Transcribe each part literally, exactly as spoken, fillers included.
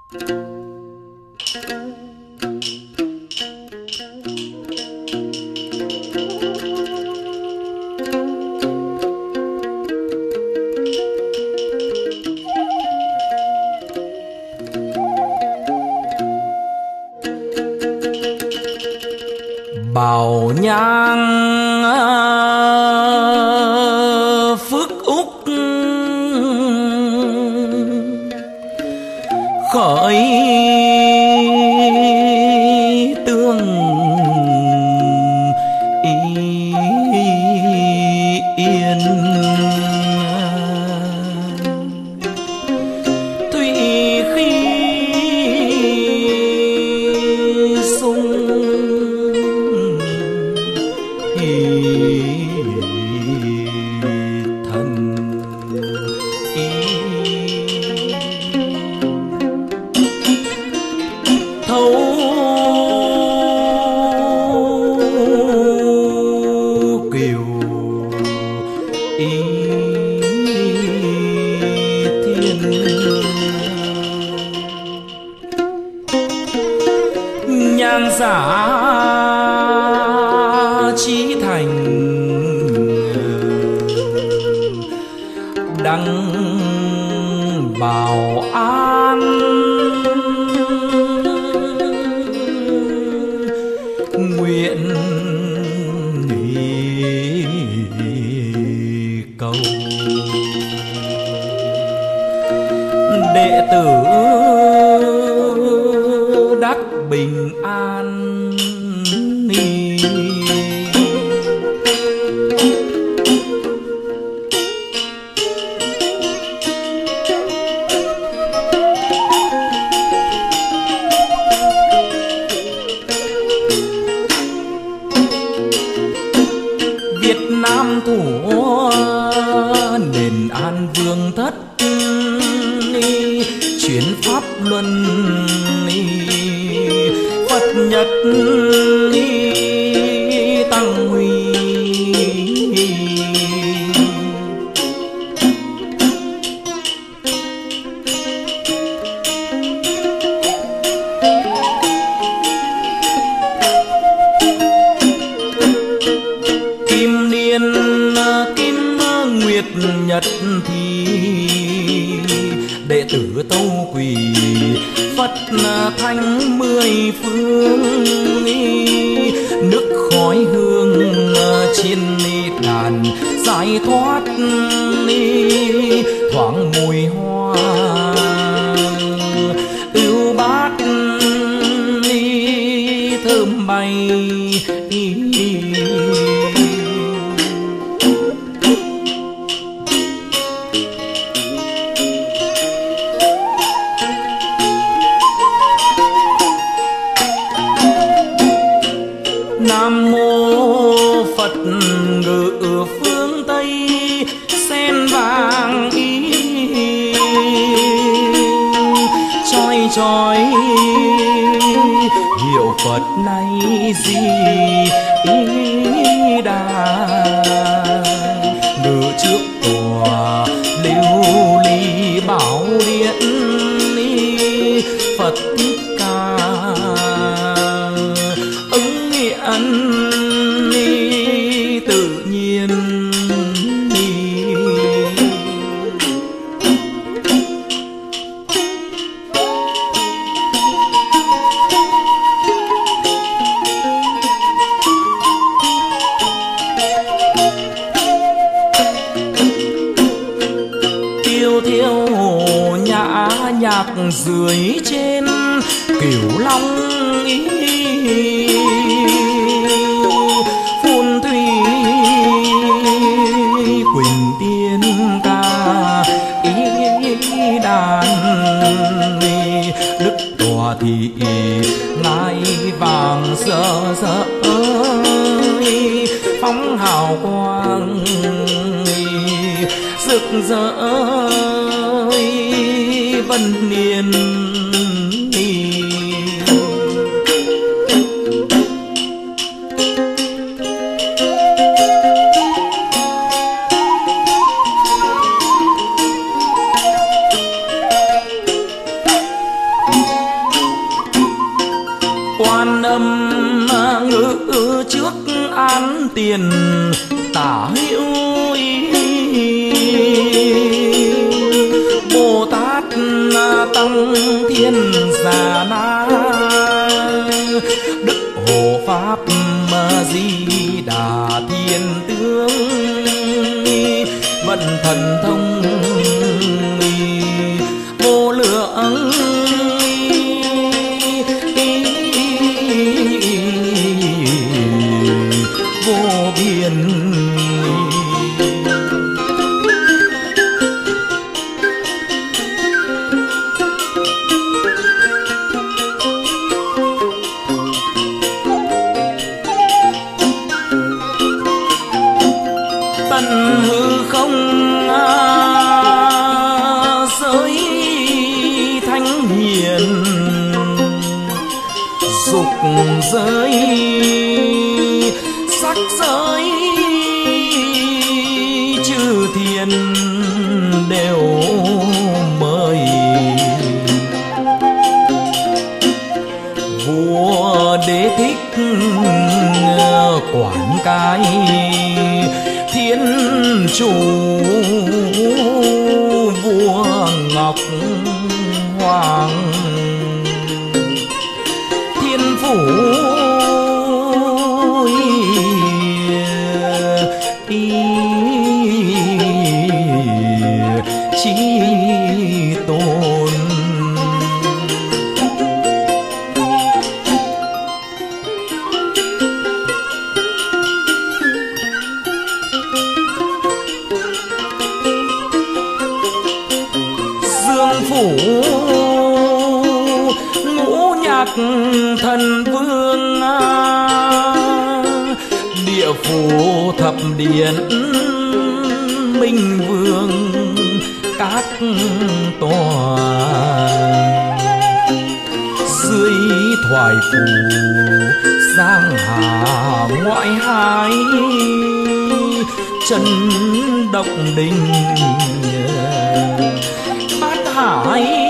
Bảo nhang phước úc khởi tương yên, thủy khí sung thần ý thấu kiều ý thiên, nhàn giả chí thành đăng bảo an, nguyện cầu đệ tử đắc bình an. Việt Nam thủ nền an vương thất, chuyển pháp luân Phật nhật tăng huy, kim niên kim nguyệt nhật thì đệ tử tâu quỳ Phật thánh mười phương, nước khói hương trên đàn giải thoát thoáng mùi hoa ưu bát thơm bay. Nam mô Phật ngự phương Tây, sen vàng ý chói chói hiệu Phật này gì ý đà, ngự trước tòa lưu ly bảo điện Phật Thích Ca, ứng hiện tự nhiên. Tiêu thiêu nhã nhạc dưới trên Cửu Long ý, phun thủy quỳnh tiên ca ý đàn, đức tòa thị ngai vàng rỡ rỡ phóng hào quang rực rỡ vân niên. tiền tả hữu Bồ Tát Tăng Thiên Già Na Đức Hộ Pháp Di Đà Thiên Tướng Vận thần thông vô lượng vô biên. Tận hư không giới thánh hiền, dục giới sắc giới chư thiên đều mời. Vua Đế Thích quản cái thiên chủ, vua Ngọc Hoàng thiên phủ chí tôn. Dương phủ ngũ nhạc thần vương, địa phủ thập điện minh vương các tòa, dưới thoại phủ giang hà ngoại hải, chân động đình bát hải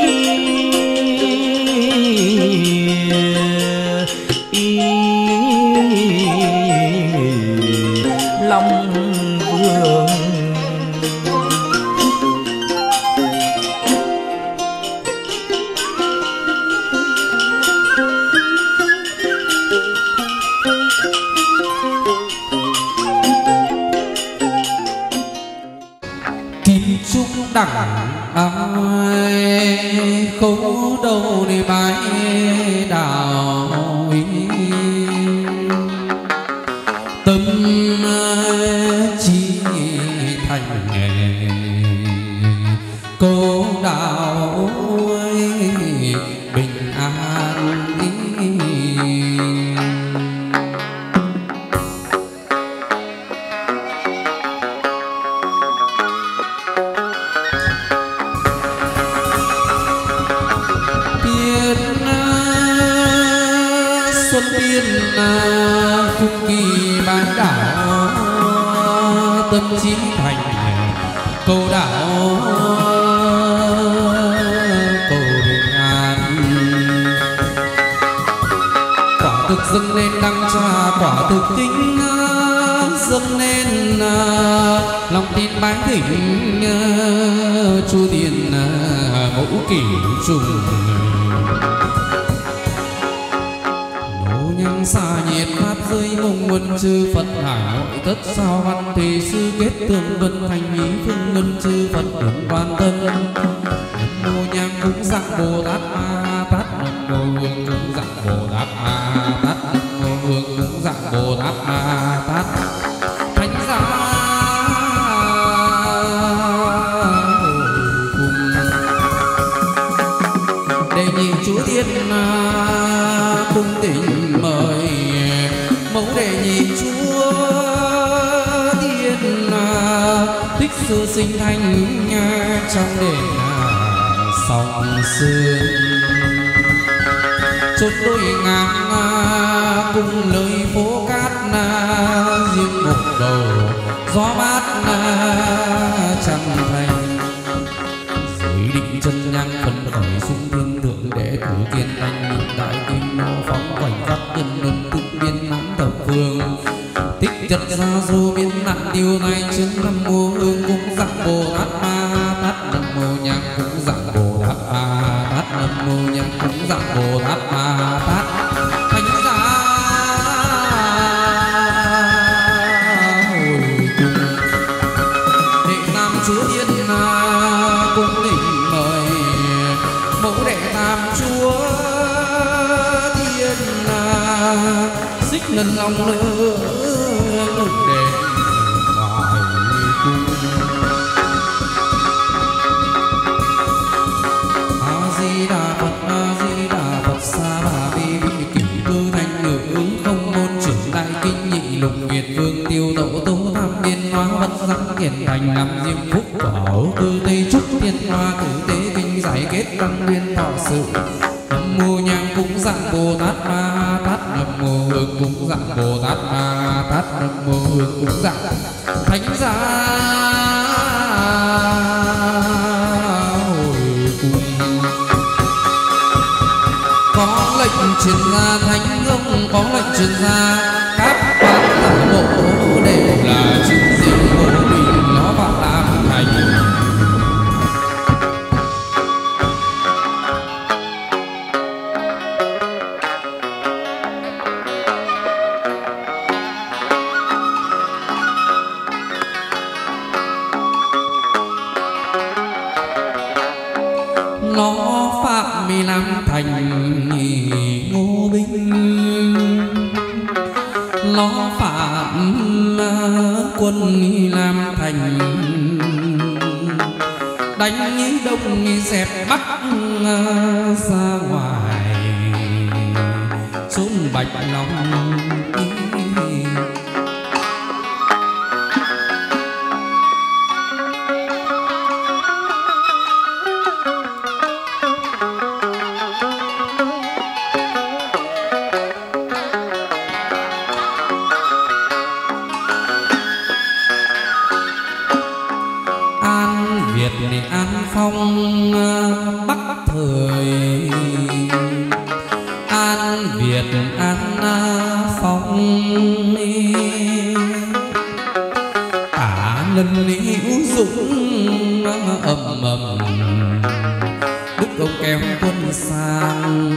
Long Vương. Kim trúc đẳng ai khấu đầu để bái đạo ý, tâm trí thành nghề cô đạo bình an ý. Xuân tiên phúc kỳ bán đảo, tâm trí thành cầu đạo cầu bình an. Quả thực dâng lên đăng trà, quả thực kính dâng lên lòng tin bái thỉnh chu tiên mẫu kỷ trùng. Nhân xa nhiệt pháp rơi mông quân chư Phật hải hội tất sao văn thì sư kết tường vân thành ý phương ngân chư Phật đường quan tâm. Nam mô nhang cúng dạng Bồ Tát Ma Tát, Nam mô hương cúng dạng Bồ Tát Ma Tát, Nam mô hương cúng dạng Bồ Tát Ma Tát. Thánh giá cùng đề nhị chú tiên cung tình mời mẫu đề nhị chúa tiên thích sư sinh thanh trong đền sông sương. Chốt đôi ngang cùng lời phố cát riêng một đầu gió mát trăng thành. Giới định chân nhang phấn khởi sung thiên thượng để cử kiên thanh đại kim nô phóng khoảnh khắc nhân luân túc biên nắm thập phương tích chất ra mô hương cúng dâng Bồ Tát Ma Tát, nam mô nhang cúng dâng Bồ Tát Ma Tát, nam mô nhang cúng dâng Bồ Tát Ma Tát. Thánh giá hồi cùng đệ nam chúa yên cung đỉnh mời mẫu đệ tam chúa thiên xích ngân long nữ ngực đền ngoài cung. A Di Đà Phật, A Di Đà Phật, sa bà bi bi cửu tư thanh ngự ứng không môn trưởng đại kinh nhị lục việt vương tiêu độ tố tham biên hóa vật răng hiển thành năm diêm phúc bảo tư tây trúc thiên hoa tử tế kinh giải kết tăng nguyên thọ sự. Nam mô nhang cúng dâng Bồ Tát Ma Tát, nam mô hương cúng dâng Bồ Tát Ma Tát, nam mô hương cúng dâng thánh giá hồi cùng. Có lệnh truyền ra thánh ông, có lệnh truyền ra các quan tả bộ đều là chữ diệu vô bình nó vào làm thành. Nó phạm mi năm thành ngô binh, nó phạm quân làm thành đánh đông dẹp bắc ra ngoài xuống Bạch Long. An Phong Bắc thời, An Việt An Phong tả ngân hữu dũng ầm ầm đức ông kéo quân sang.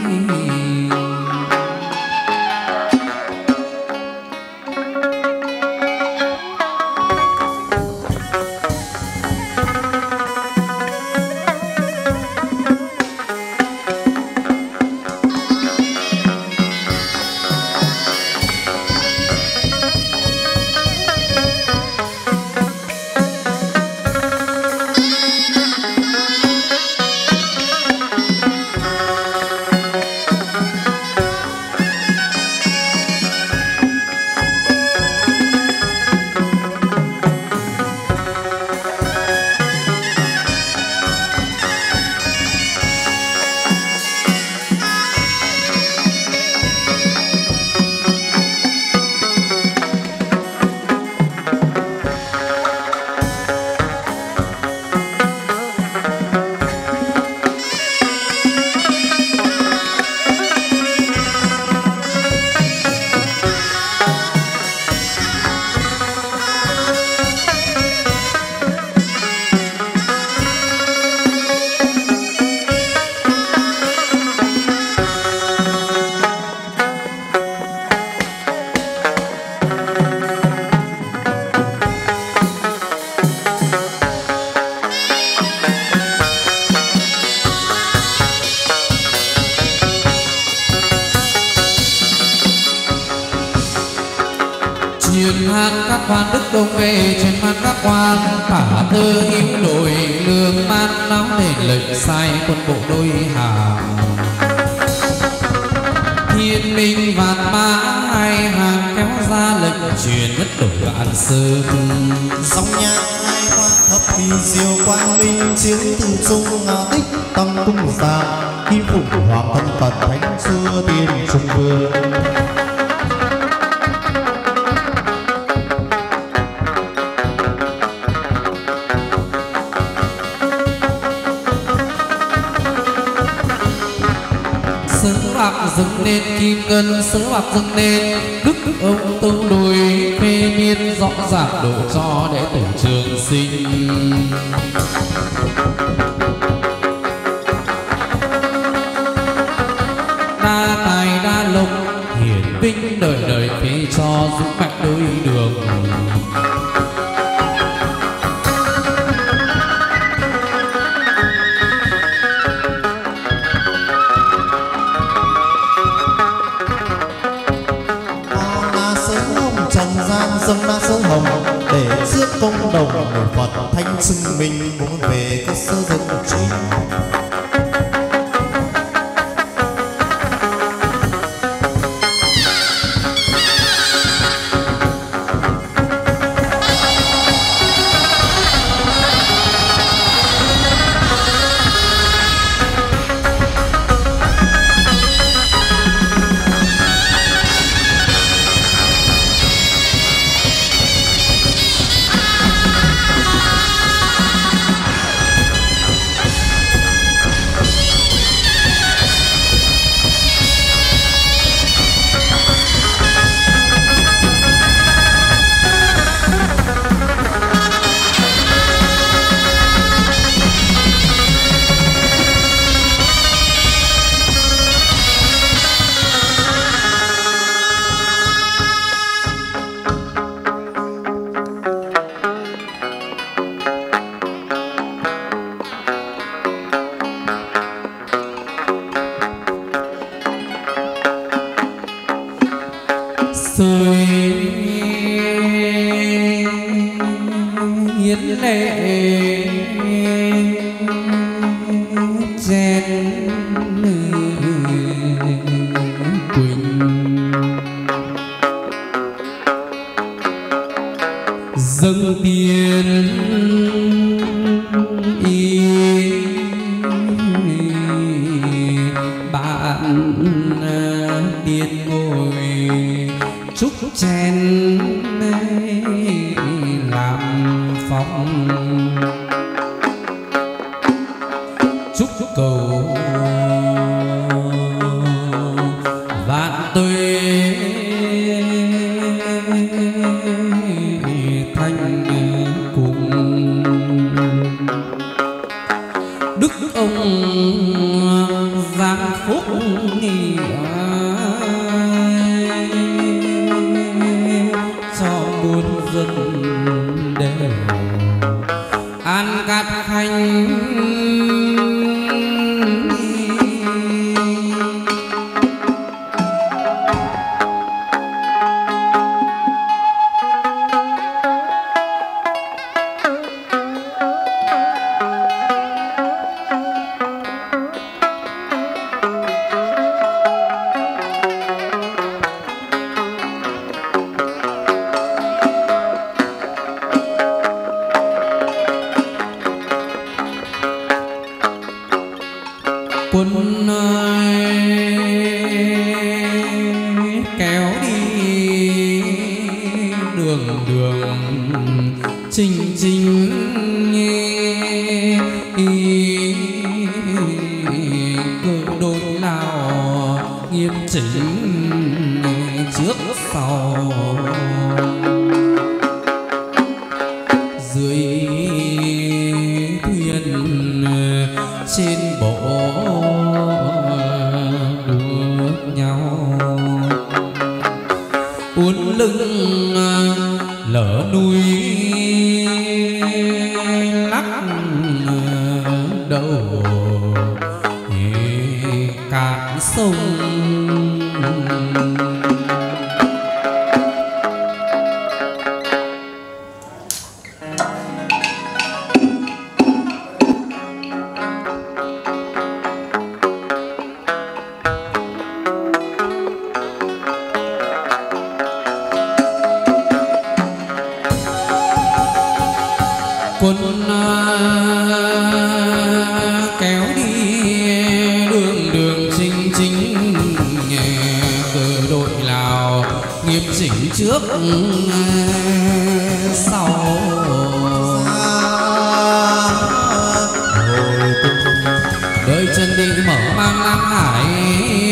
truyền han các quan đức đông về truyền han các quan cả thơ hữu đổi lương ban nóng để lệnh sai quân bộ đôi hàng thiên minh vạn mã hai hàng kéo ra lệnh truyền nhất đổi vạn sơn song nhạc hai quan thập kỳ diệu quang minh chiến từ trung tích tâm cung giang khi phụ hoàng thân phật thánh xưa tiên trung vương sứ bạc dâng lên kim ngân sứ bạc dâng lên đức ông tu đùi phê biết rõ ràng độ cho đệ tử Trường Sinh. Đa tài đa lộc hiển vinh đời đời phí cho dũng mạnh đôi đường. Dâng đã sớ hồng để trước công đồng người Phật thanh xưng mình muốn về cơ sở dân trình.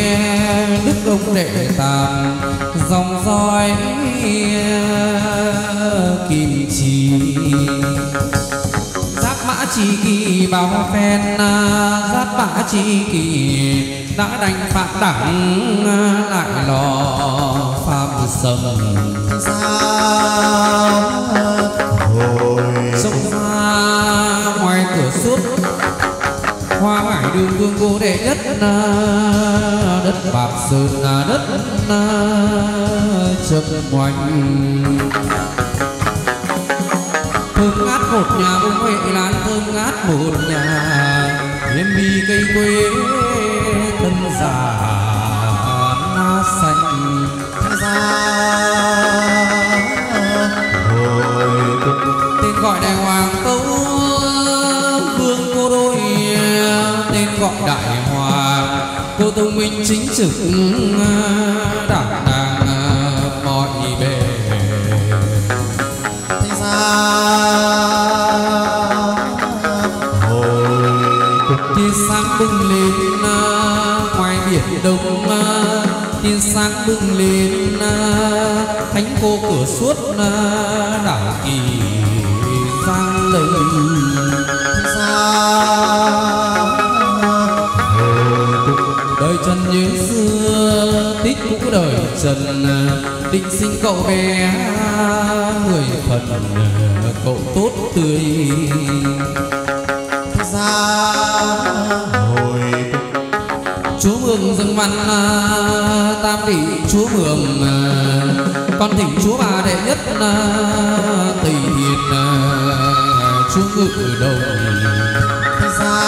Đức ông đệ tàn dòng dõi Giáp Mã Chi Kỳ bao phen, Giáp Mã Chi Kỳ đã đánh phạt đẳng lại lò phạm sầm ra hồi sông ra ngoài cửa suốt hoa hải đường vương cô đệ nhất đất bạc sơn đất chập ngoảnh thơm ngát một nhà bông huệ lan thơm ngát một nhà hiên bi cây quế thân già na xanh ra hồi tên gọi đại hoàng tấu vương cô đôi, tên gọi đại hoàng cô thông minh chính trực đảm đang mọi bề ra hồi tia sáng bừng lên ngoài biển đông, tia sáng bừng lên thánh cô cửa suốt đảo kỳ giang lời ra đời Trần nhớ xưa tích cũ đời Trần định sinh cậu bé người phần cậu tốt tươi ra hồi chúa mường dâng văn tam vị chúa mường con thỉnh chúa bà đệ nhất tây thiên chúa ngự đồng ra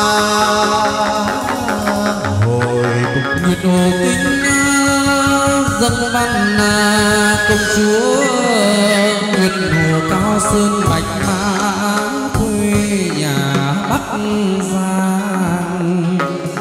hồi nguyệt hồ kính dâng văn công chúa nguyệt hồ cao sơn bạch mã thuê nhà bắc giang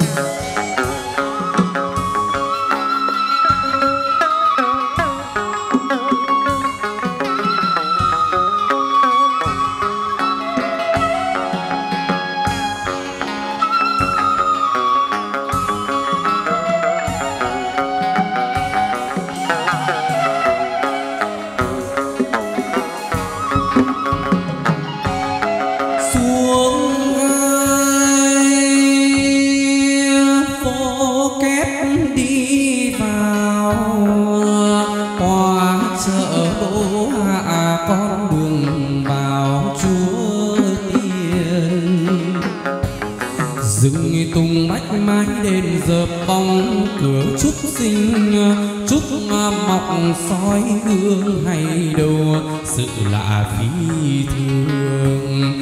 tung bách mái đền dợp bóng cửa chúc sinh chúc mọc soi gương hay đâu sự lạ phi thường.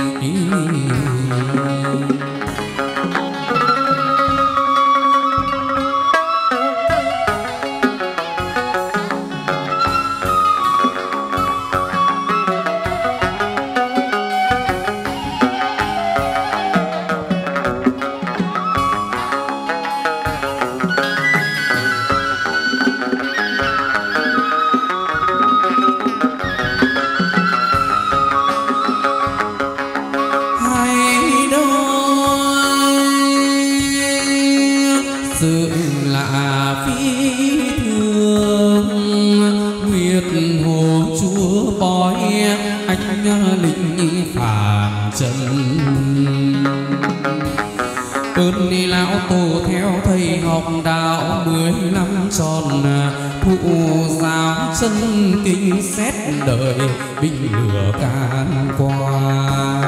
Cơn đi lão tổ theo thầy học đạo mười năm tròn thụ giáo chân kinh xét đời binh lửa can qua.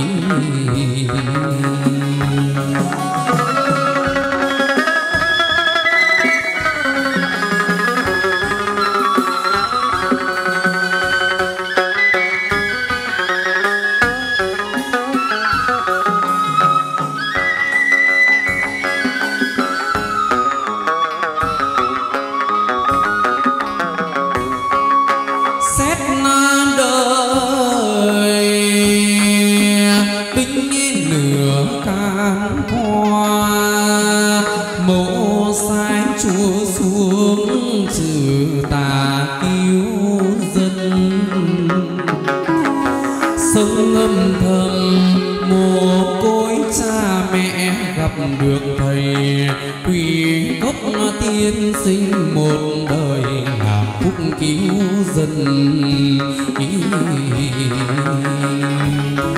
Được thầy quỳ gốc tiên sinh một đời làm phúc cứu dân.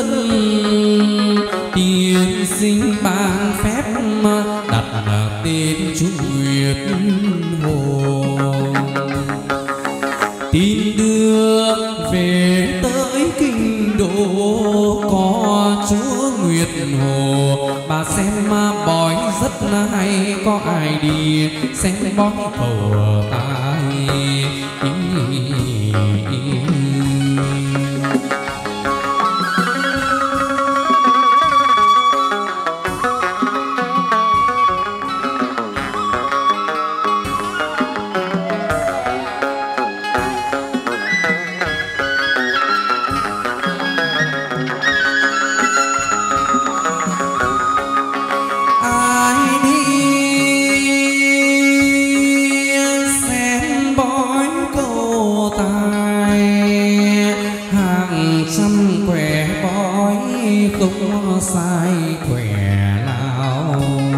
dân tiên sinh ban phép đặt tên chú Nguyệt Hồ. Tin đưa về tới kinh đô có chúa Nguyệt Hồ, bà xem bói rất hay, có ai đi xem bói cầu tài. Sai khỏe nào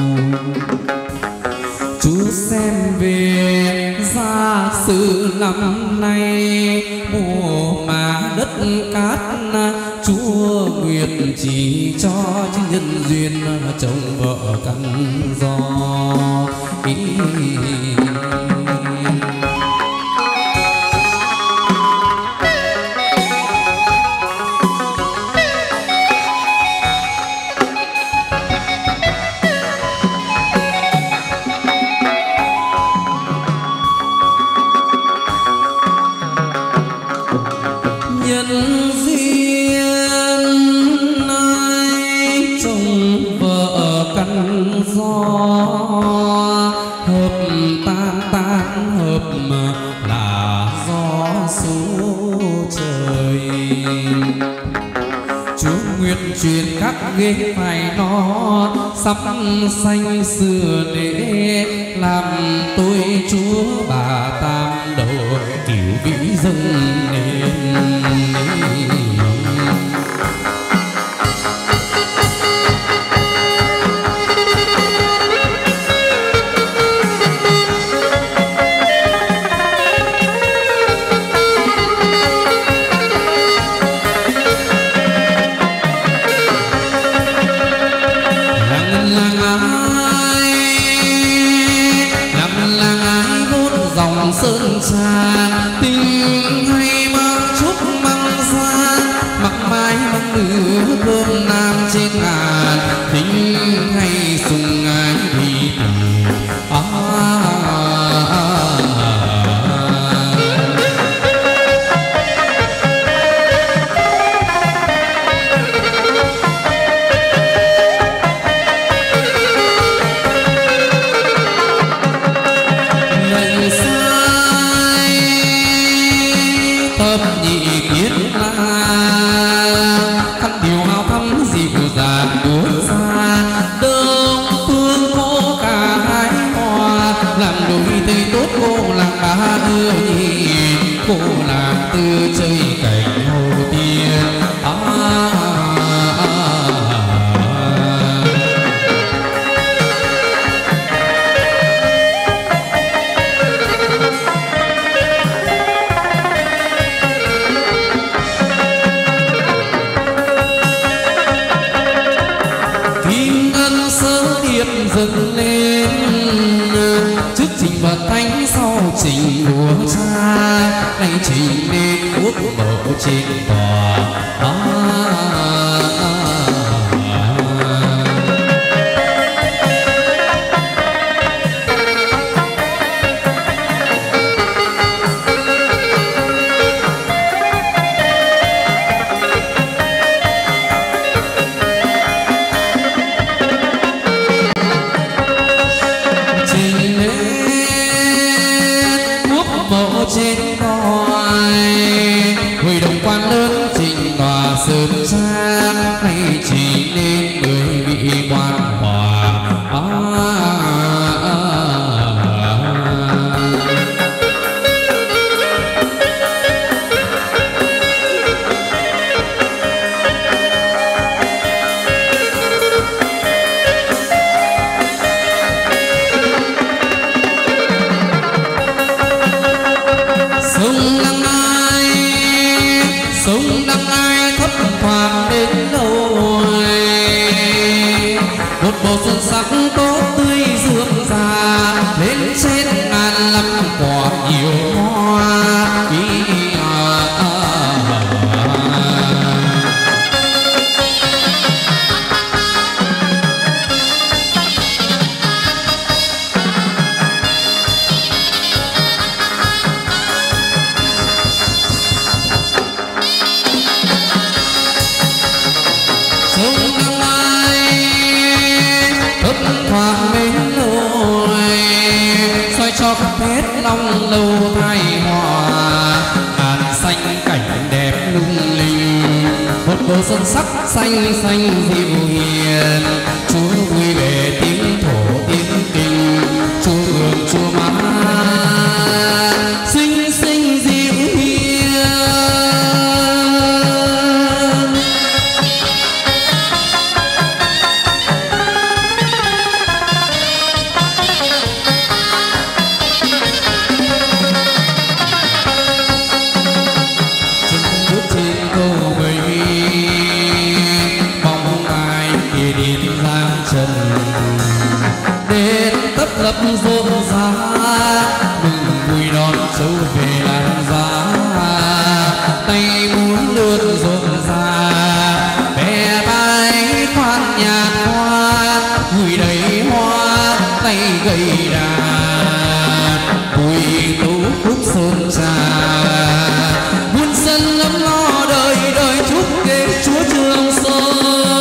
chú xem về gia sự năm nay mùa mà đất cát, chúa Nguyệt chỉ cho chứ nhân duyên chồng vợ căn do. Ý chuyện các ghế phải nó sắp xanh xưa để làm tôi chúa bà tam đầu kiểu vĩ dâng lên. Sơn xa tình hay mang chút mang xa, mặc mái mang lửa hương nam trên ngàn, tình hay sùng ái thì tình à, à, à, cô làm tư chơi cảnh hồ tiên à, à, à, à. Kim ngân sơ điệp dâng lên trước trình bậc thánh sau trình của cha, nay trình lên quốc mẫu trên tòa à, à, à, à. Trên đòi hội đồng quan lớn trình tòa sơn tra, nay chỉ nên mười vị quan hòa à, à, à, sông Đăng Ai, sông Đăng Ai thấp thoáng đến nơi một bộ xuân sắc tốt tươi dương già lên trên ngàn lắm quả nhiều hoa ý à, à, cho khắp hết long lâu thay hòa ngàn xanh cảnh đẹp lung linh một bầu xuân sắc xanh xanh dịu hiền chúa vui về tiếng thổ tiếng kinh chúa hương chúa mát xinh xinh dịu hiền. Lấp rộn rã mừng vui đón châu về làng giá tay muốn lượn rộn rã bè bay khoan nhạt hoa gửi đầy hoa tay gầy đàn vui tú khúc sơn trà muôn sân ấm lo đời đời chúc ghế chúa Trường Sơn.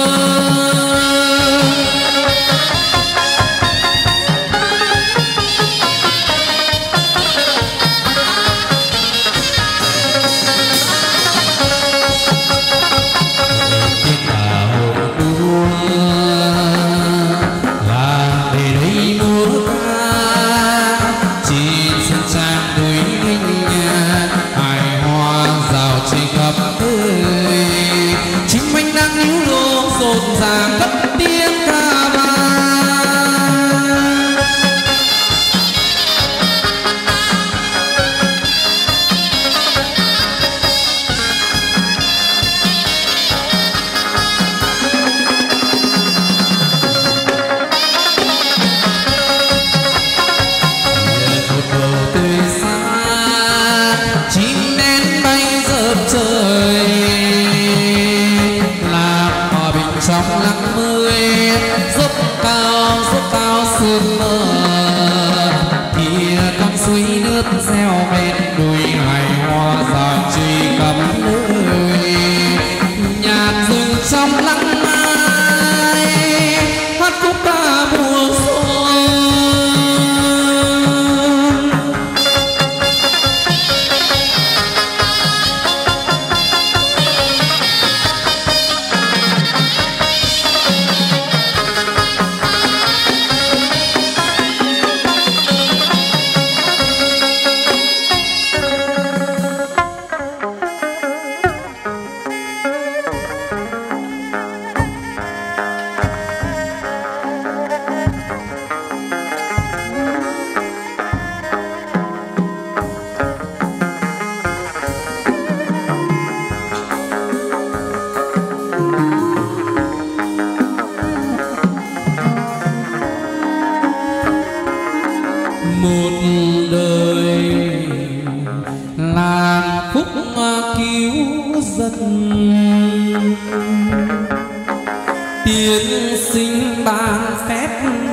tiên sinh ban phép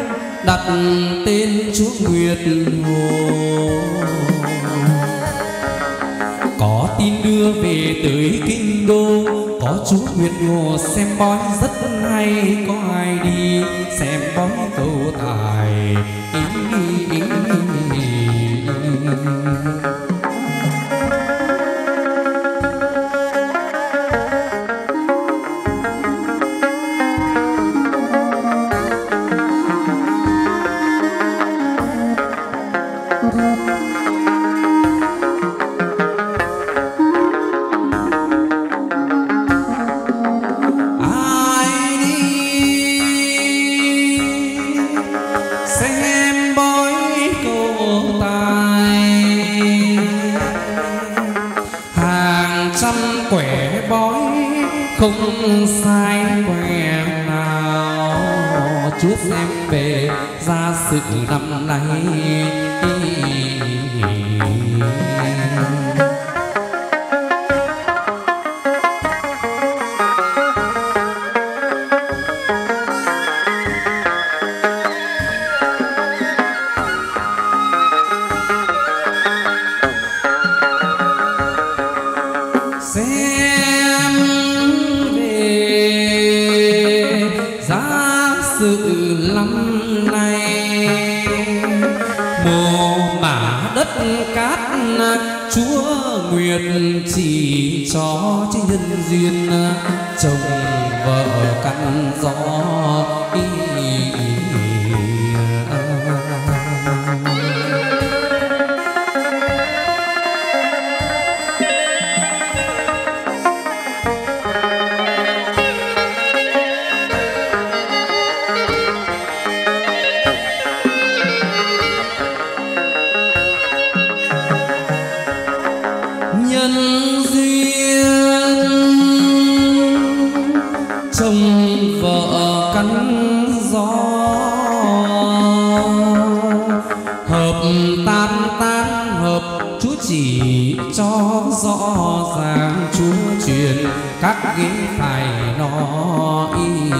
đặt tên chúa Nguyệt Hồ, có tin đưa về tới kinh đô, có chúa Nguyệt Hồ xem bói rất hay, có ai đi xem bói cầu tài. Không sai quẻ nào chúa xem về gia sự năm nay. Chỉ cho chứ nhân duyên chồng vợ căn gió ý, ý, ý, cho rõ ràng chúa truyền các ghế phải nói.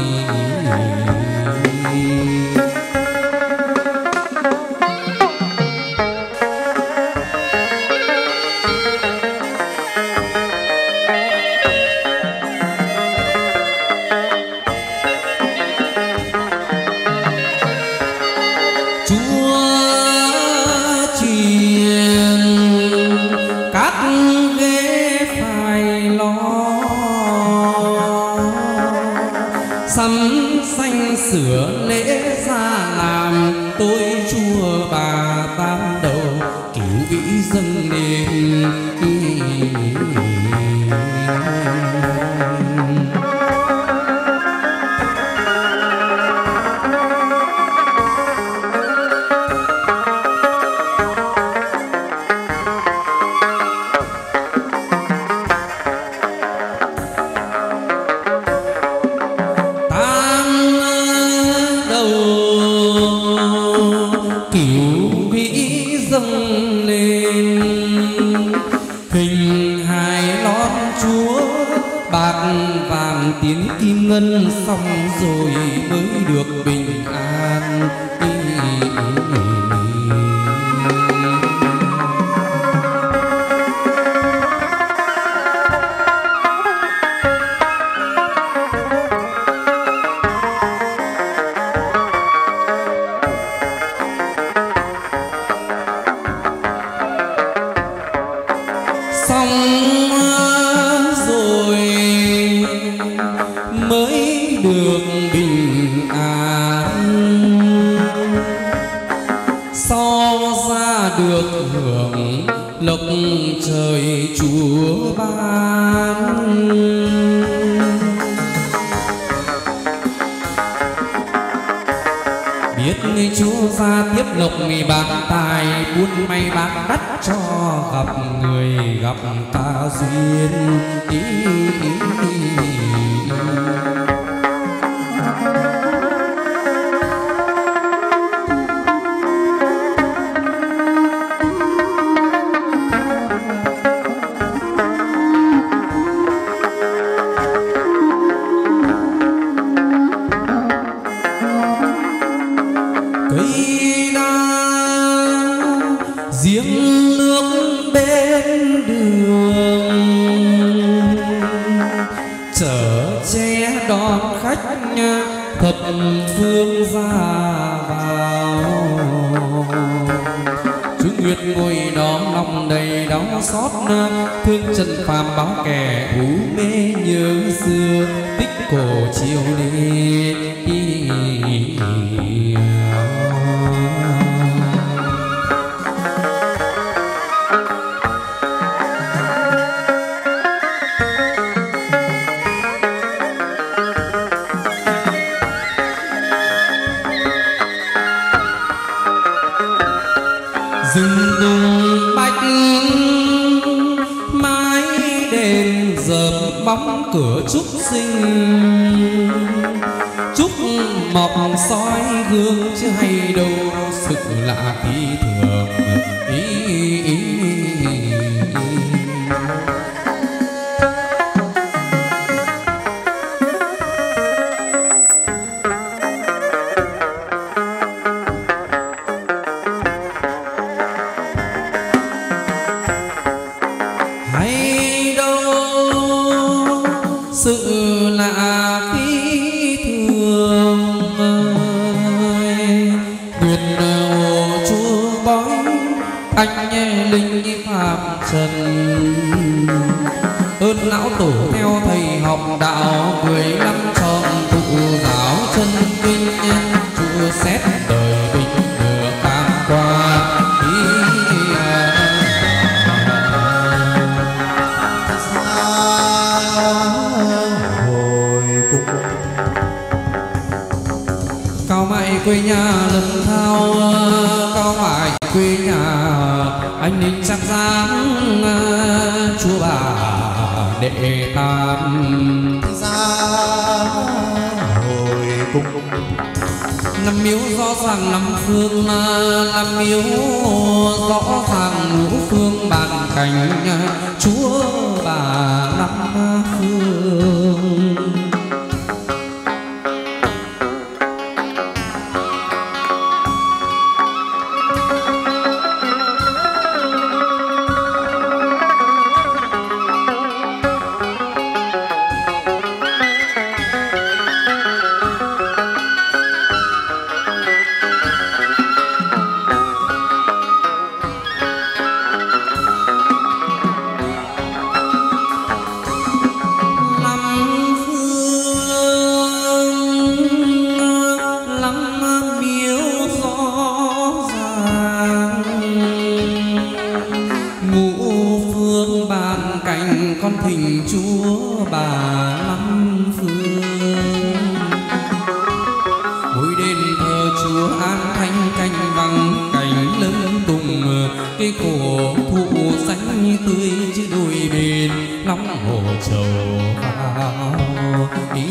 Sửa lễ ra làm tôi chùa bà tam đầu cứu vĩ dâng lên. Tiếng kim ngân xong rồi mới được bình an. Trời chúa ban biết chúa ra tiếp lộc bạc tài buôn may bán đắt cho gặp người gặp ta duyên. Ý, ý, ý, ý. giếng nước bên đường chở che đón khách thập phương ra vào. Chú Nguyệt ngồi đó lòng đầy đau xót, thương chân phàm báo kẻ hú mê nhớ xưa tích cổ chiều đi. Rừng tùng bạch mái đèn dợp bóng cửa trúc xinh, chúc mừng mọc soi gương chứ hay đâu sự lạ phi thường ý, ý, ý, ý. Hay đâu sự lạ phi thường nguyện hồ chúa bói anh linh phạm trần ơn lão tổ theo thầy học đạo mười năm tròn thụ giáo chân kinh chúa xét đời bình được tam qua cao mãi quê nhà lần thao cao mãi quê nhà anh ninh sắc dáng chúa bà đệ tam ra hồi cung năm miếu rõ ràng năm phương năm miếu rõ ràng ngũ phương bàn cảnh chúa bà năm phương. Thỉnh chúa bà năm phương ngôi đền thờ chúa an thanh canh vắng cành lưng tùng cây cổ thụ xanh tươi chứ đôi bên nóng hồ trầu vào ý.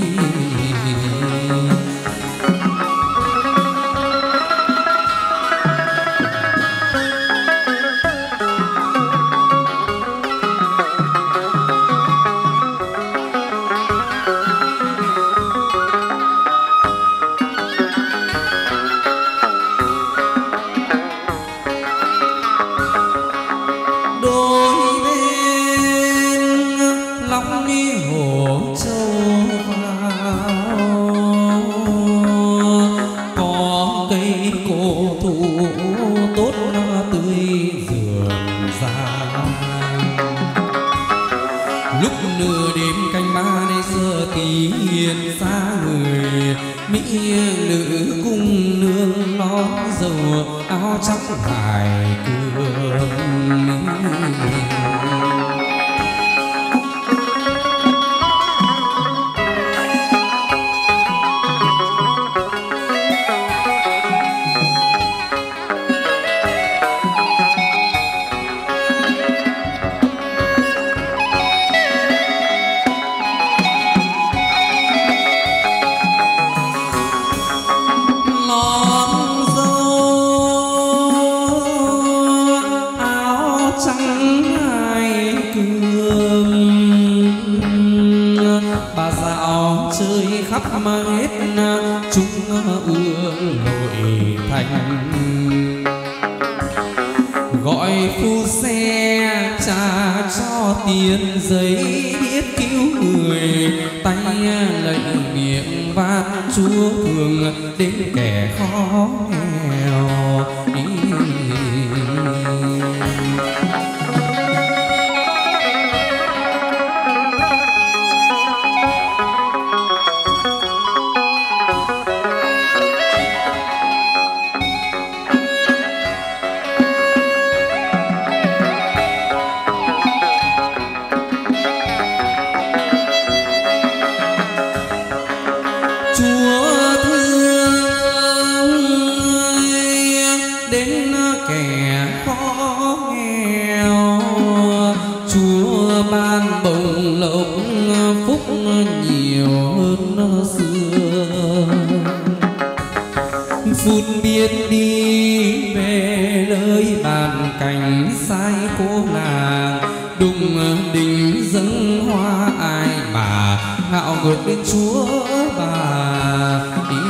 vụt biết đi về nơi bàn cành sai cô nàng đùng đình dâng hoa ai mà ngạo ngược bên chúa bà.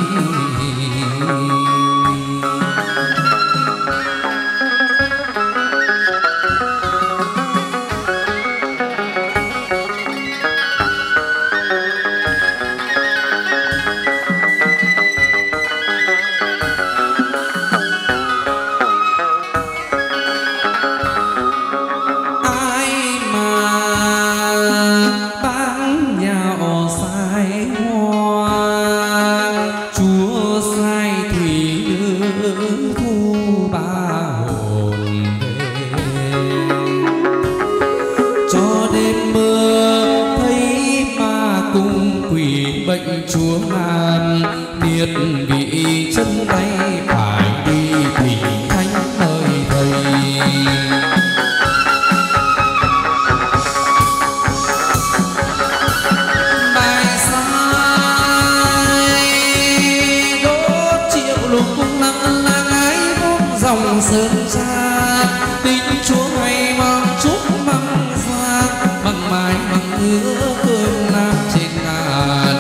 Chúa an miệt vị chân tay phải đi thỉnh thánh nơi thầy. Bài sai đốt triệu lục cung lăng lang ái bốn dòng sơn xa tính Chúa hay mang chúc măng xa bằng mái bằng hứa cơm nam trên ngàn.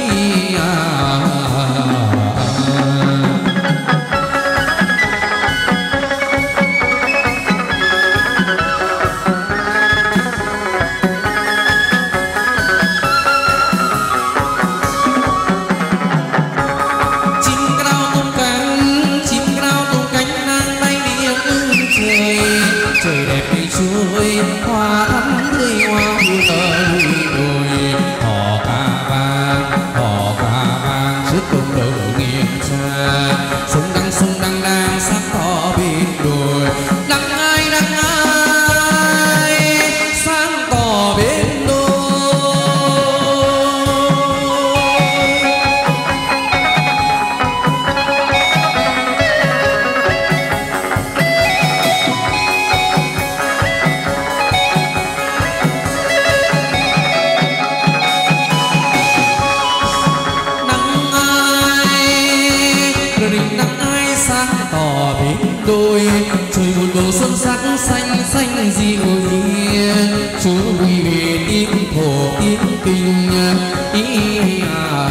Xanh xanh dịu hiền Chúa quy về tiếng thổ tiếng kinh ý à.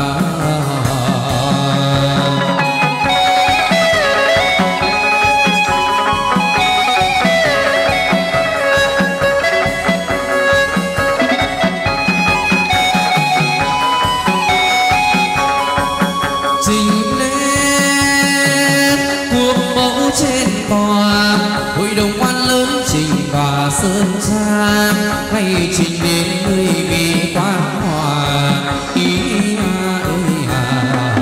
Trình lên cuộc mẫu trên tòa hội đồng quan lớn trình và sơn trang hay trình đến nơi vì quan hòa ý à, ơi à.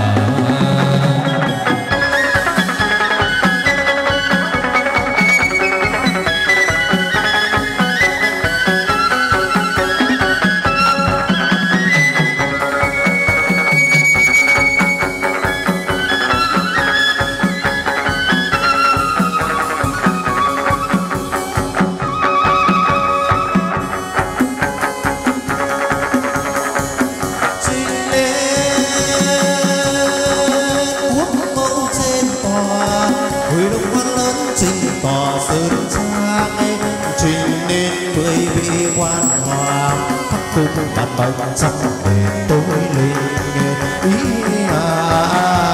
Mặt bạch trong để tôi lên ý à.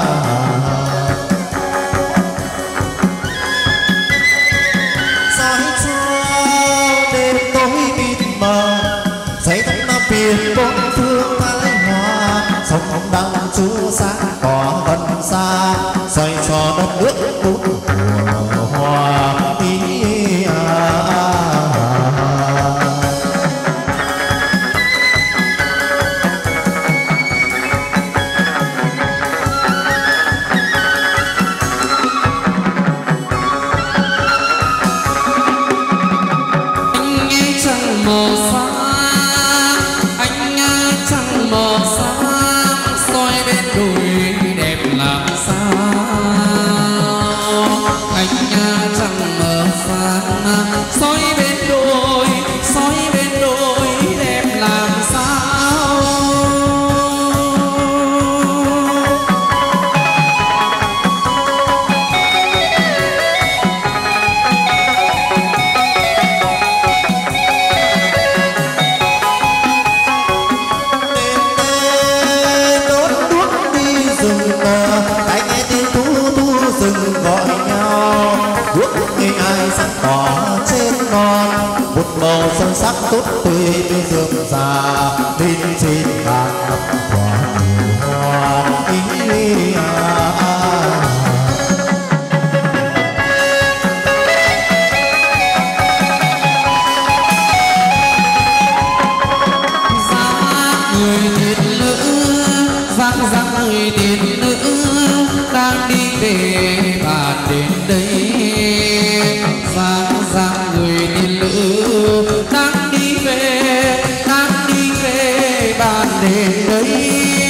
Soi cho đêm tối mịt mờ dậy thắm nam biển bốn phương thái hòa sông ông đăng chúa sáng tỏ gần xa xoay cho đất nước bốn mùa hoa ý à. Soi bên đôi, soi bên đôi đẹp làm sao. sắc tốt tươi tươi rơm rà bên trên bàn ngập quả nhiều hoa ý à. Người tiền nữ đang đi về bàn đến đây, giang giang người tiền nữ đang đi về, đang đi về bàn đến đây.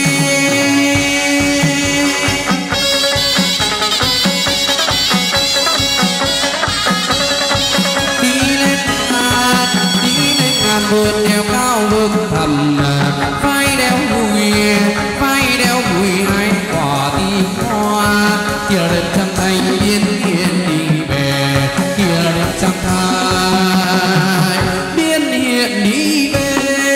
Đi lên ngàn, đi lên ngàn vườn đèo cao vươn thầm, vai đeo mùi vai đeo mùi hai quả tim hoa, kia lên trăng thanh yên yên đi về, kia lên trăng thanh biên hiện đi về.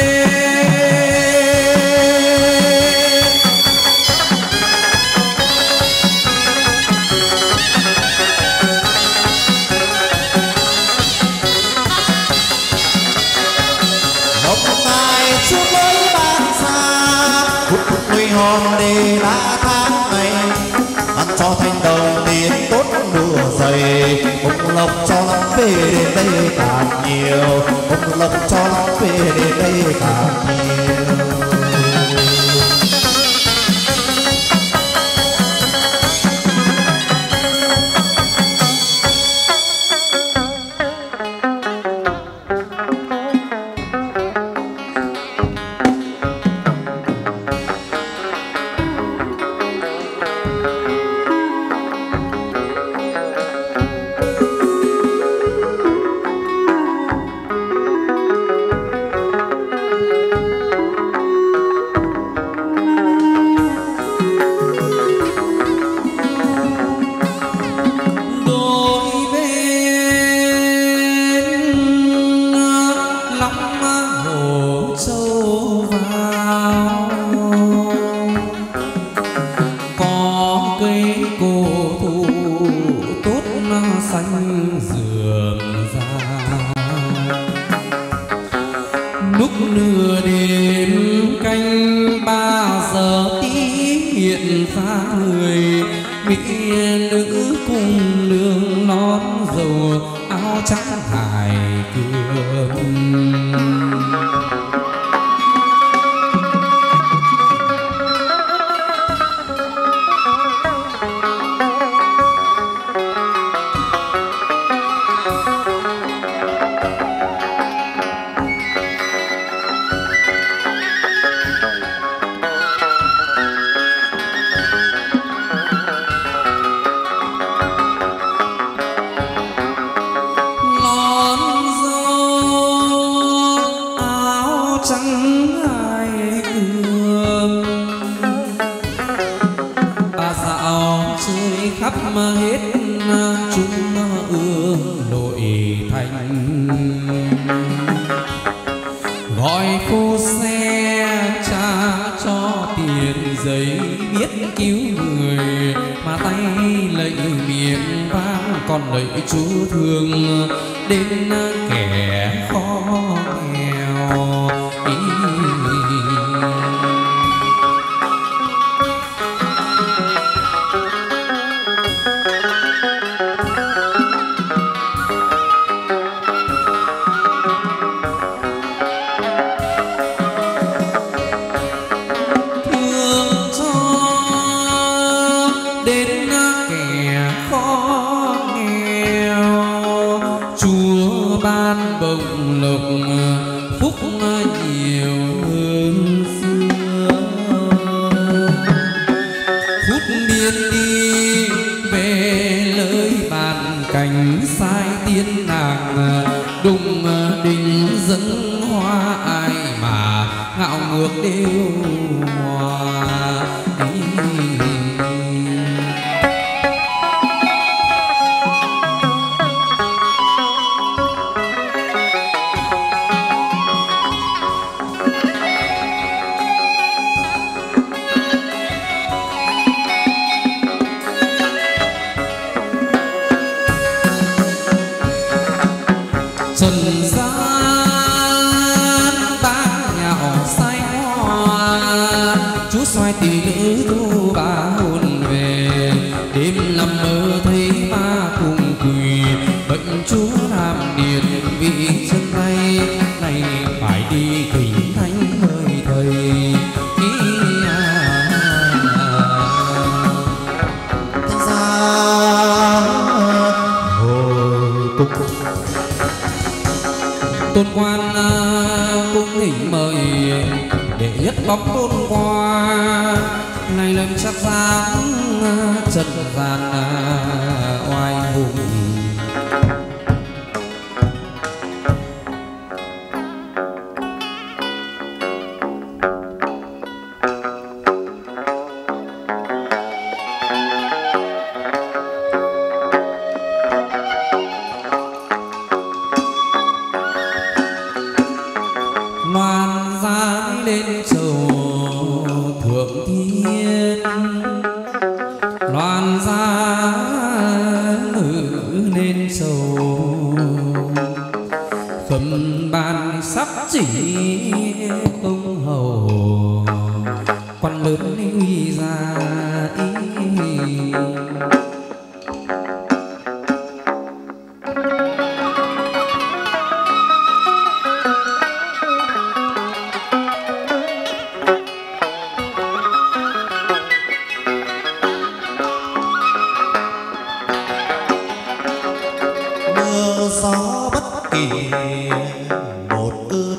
một ngày chút mới ban xa hút hút nuôi hòn để lá tháng này ăn cho thanh đồng tiền tốt nửa dày, bông lộc cho lắm về đến đây càng nhiều, bông lộc cho lắm về đến đây càng nhiều. Lúc nửa đêm canh ba giờ tí hiện ra người mỹ nữ cùng đường nón dầu áo trắng hài cương. Khắp hết chúng ương nội thành, gọi phu xe cha cho tiền giấy biết cứu người, mà tay lạy miệng vang còn lạy chú thương đến kẻ khó nghèo. Chúa ban bồng lộc phúc nhiều hơn xưa, phút điên đi về lời bàn cảnh sai tiên nàng, đùng đình dẫn hoa ai mà ngạo ngược đều hòa. Trần gian nữ thu ba hôn về, đêm nằm mơ thấy ba cùng quỳ, bệnh chúa làm điền vị chân tay, này phải đi thỉnh thánh mời thầy. Thanh gia hồi cung, tôn quan cung thỉnh mời để nhất bóng tôn qua, này lần sắc dáng trần gian oai hùng. Loan giáng lên chầu thượng thiên, loan giáng ngự lên chầu, khâm ban sắp chỉ công hầu, quan lớn uy ra ý. mưa gió bất kỳ một cơn,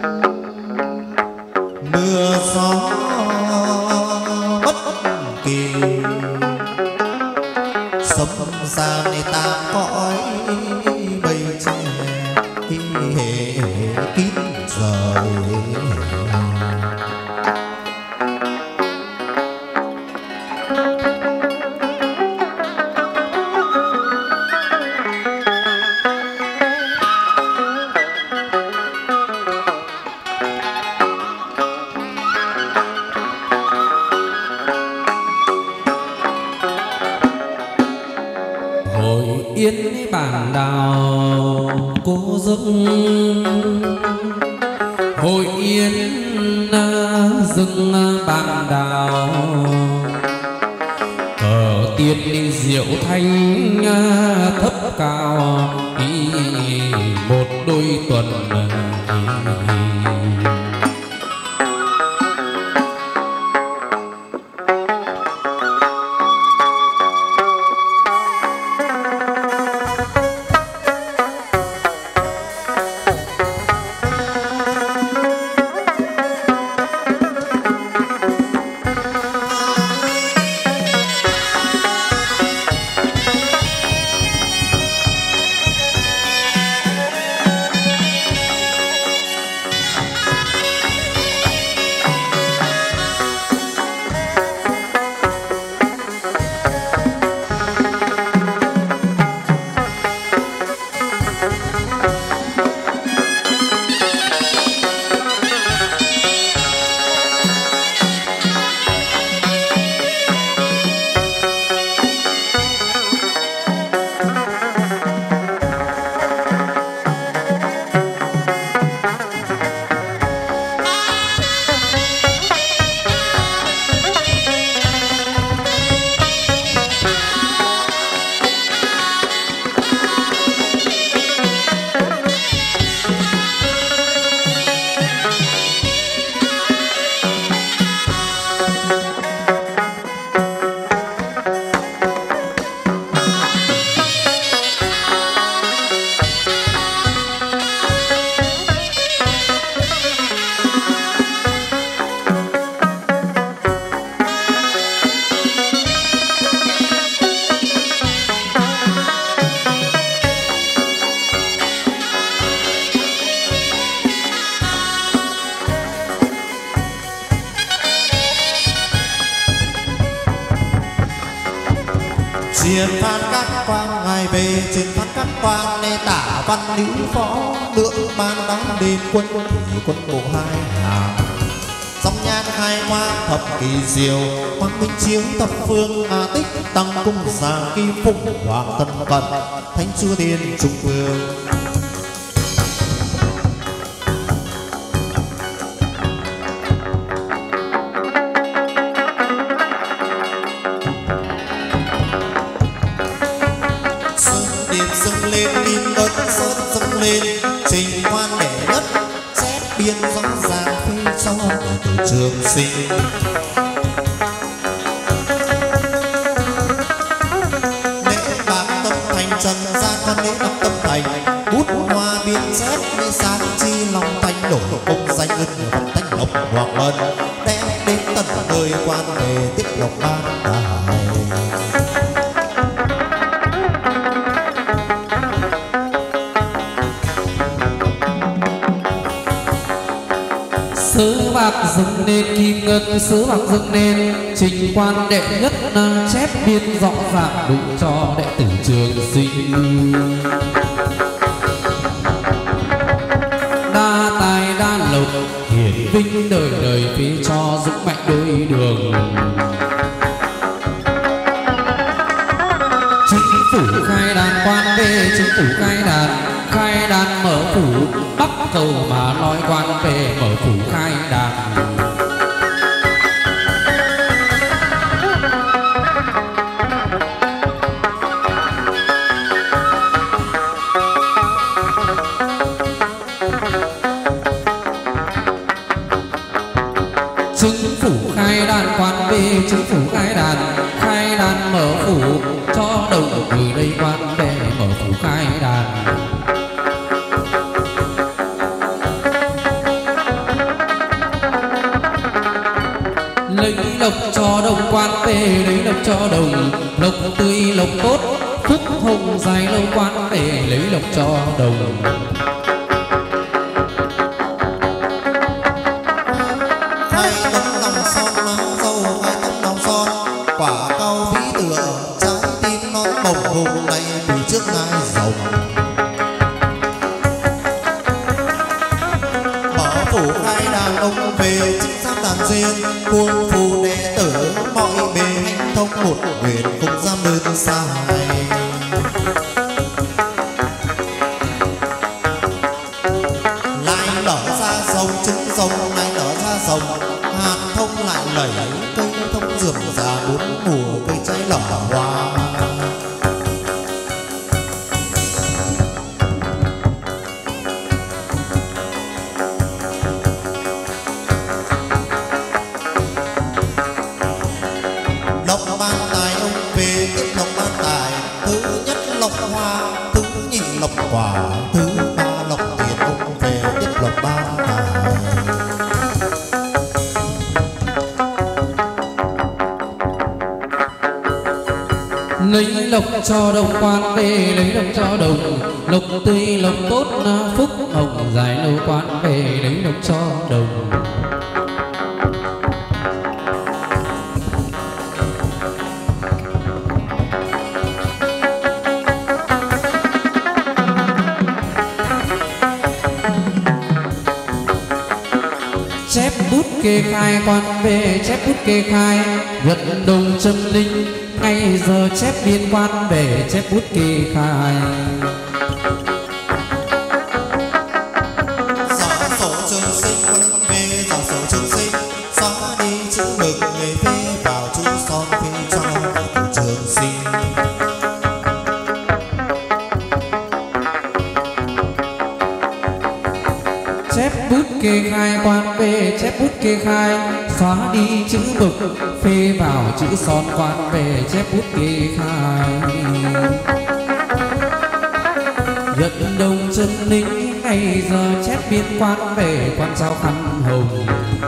mưa gió bất kỳ sấm gian tam cõi bầy tre kín rời. Hội yên bản đào cô giấc, hội yên rừng bản đào, cờ tiên diệu thanh thấp cao, ý một đôi tuần. Truyền phan các quan ngài về, truyền phan các quan để tả văn lưu phó, lượng ban đóng đền quân thủy quân bộ hai hàng. Dòng nhan khai hoa thập kỳ diệu, quang minh chiếu thập phương a tích, tăng cung già kim phụng hoàng tân cận, thánh chúa tiên trung vương. lên trình quan đệ nhất xét biên rõ ràng phê cho từ trường sinh. Lễ bạc tâm thành trần gian con lễ bạc tâm thành bút hoa biên xét mê sáng chi lòng thanh đổ công danh ân văn thanh lộc hoàng ân đem đến tận đời quan về tiếp lộc ban đài. Sứ bạc dựng nên kim ngân, sứ bạc dựng nên trình quan đệ nhất, chép biên rõ ràng đủ cho đệ tử trường sinh. Đa tài đa lộc hiển vinh đời đời phí cho dũng mạnh đôi đường. Chính phủ khai đàn quan về, chính phủ khai đàn khai đàn mở phủ bắc cầu mà nói quan về mở phủ khai đàn. Chính phủ khai đàn quan về, chính phủ khai đàn khai đàn mở phủ cho đồng người đây quan về mở phủ khai đàn. Lấy lộc cho đồng quan về, lấy lộc cho đồng lộc tươi lộc tốt phúc hồng dài lâu quan về lấy lộc cho đồng. Hai tấm lòng son nắng dâu, hai tấm lòng son quả cao vĩ tựa trái tim non bồng hùng này từ trước ngai rồng. Mở phủ khai đàn ông về chính xác đàn duyên cuồng phù đệ tử mọi bề hanh thông một nguyện không dám đơn sai. Lại nở ra sông trứng sông lại nở ra sông hạt thông lại lẩy cây thông rượm già bốn mùa cây trái lở hoa. Lộc ban tài ông về tiếp lộc ban tài thứ nhất lộc hoa thứ nhì lộc quả thứ ba lộc tiền ông về tiếp lộc ban tài. Lấy lộc cho đồng quan về, lấy lộc cho đồng lộc tươi lộc tốt phúc hồng dài lâu quan về lấy lộc cho đồng. Chép bút kê khai quan về, chép bút kê khai gật đồng châm linh ngay giờ chép biên quan về chép bút kê khai. Xóa sổ trường sinh quân về xóa sổ trường sinh xóa đi chữ mực người phê vào chữ son phê cho từ trường sinh. Chép bút kê khai quan về, chép bút kê khai xóa đi chữ mực phê vào chữ son quan về chép bút kê khai. Gật đồng chân linh ngày giờ chép biên quan về quan trao khăn hồng.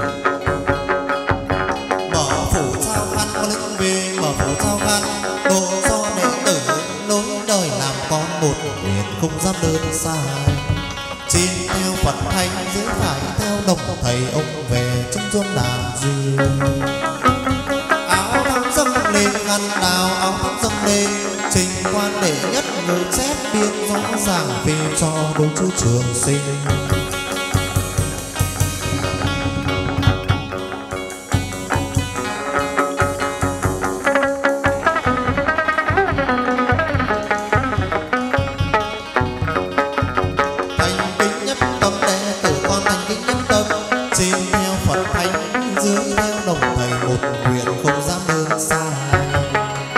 Mở phủ trao khăn có linh về mở phủ trao khăn độ cho đệ tử nối đời làm con một nguyện không dám đơn sai. Trên theo Phật thanh dưới phải theo đồng thầy ông về trong chuông đàn duyên. Áo thắm dâng lên ngăn đào áo thắm dâng lên trình quan đệ nhất người chép biên rõ ràng về cho đối chú trường sinh.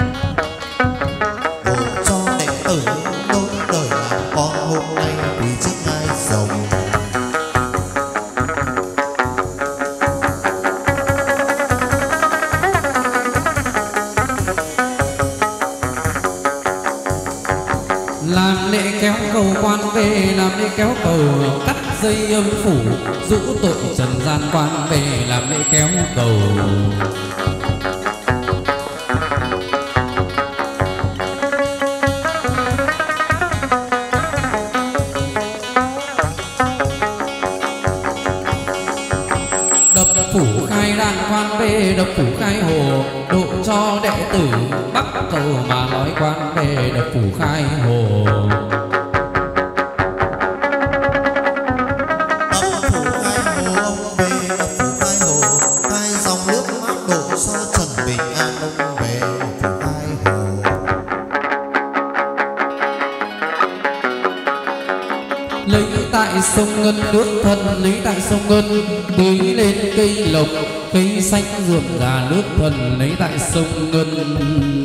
Vì kéo cầu quan về, làm lễ kéo cầu cắt dây âm phủ, rũ tội trần gian quan về, làm lễ kéo cầu. Đập phủ khai đàn quan về, đập phủ khai hồ, độ cho đệ tử bắc cầu mà nói quan về, đập phủ khai hồ. Lấy tại sông Ngân nước thân, lấy tại sông Ngân tưới lên cây lộc, cây xanh rượm rà nước thần, lấy tại sông Ngân.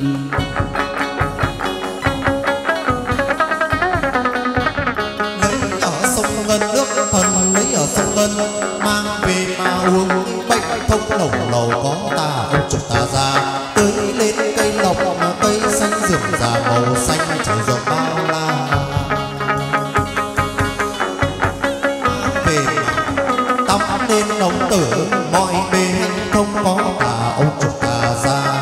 Lấy ở sông Ngân nước thần, lấy ở sông Ngân mang về mà uống, bệnh thông lồng lầu có ta ông trục ta ra, tưới lên cây lộc cây xanh rượm rà màu xanh chẳng rộn bao la. Nên ông tử mọi bề hành thông có cả ông trục ta ra.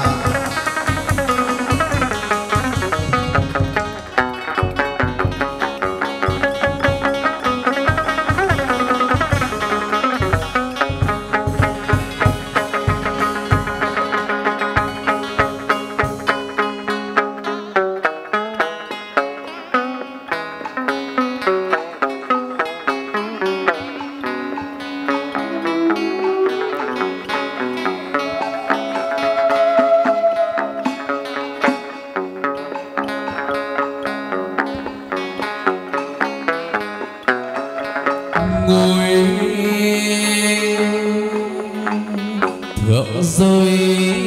Thượng rơi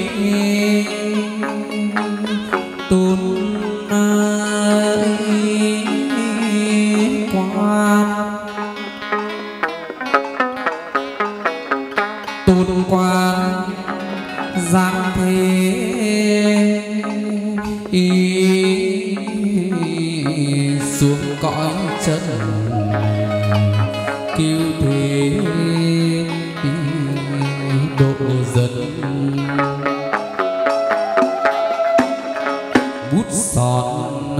tôn quan, tôn quan giang thế ý xuống cõi chân cứu thế độ dân. Bút son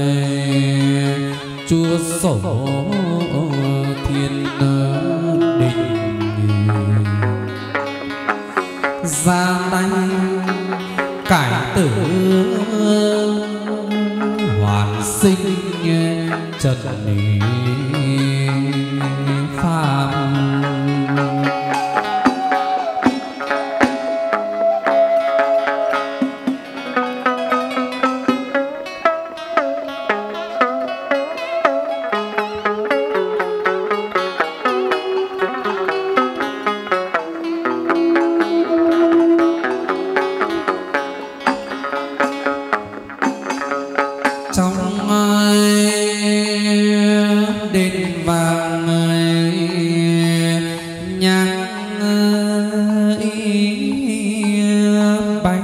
chúa sổ thiên đình, ra tay cải tử hoàn sinh trần phàm. Đền vàng nhang bay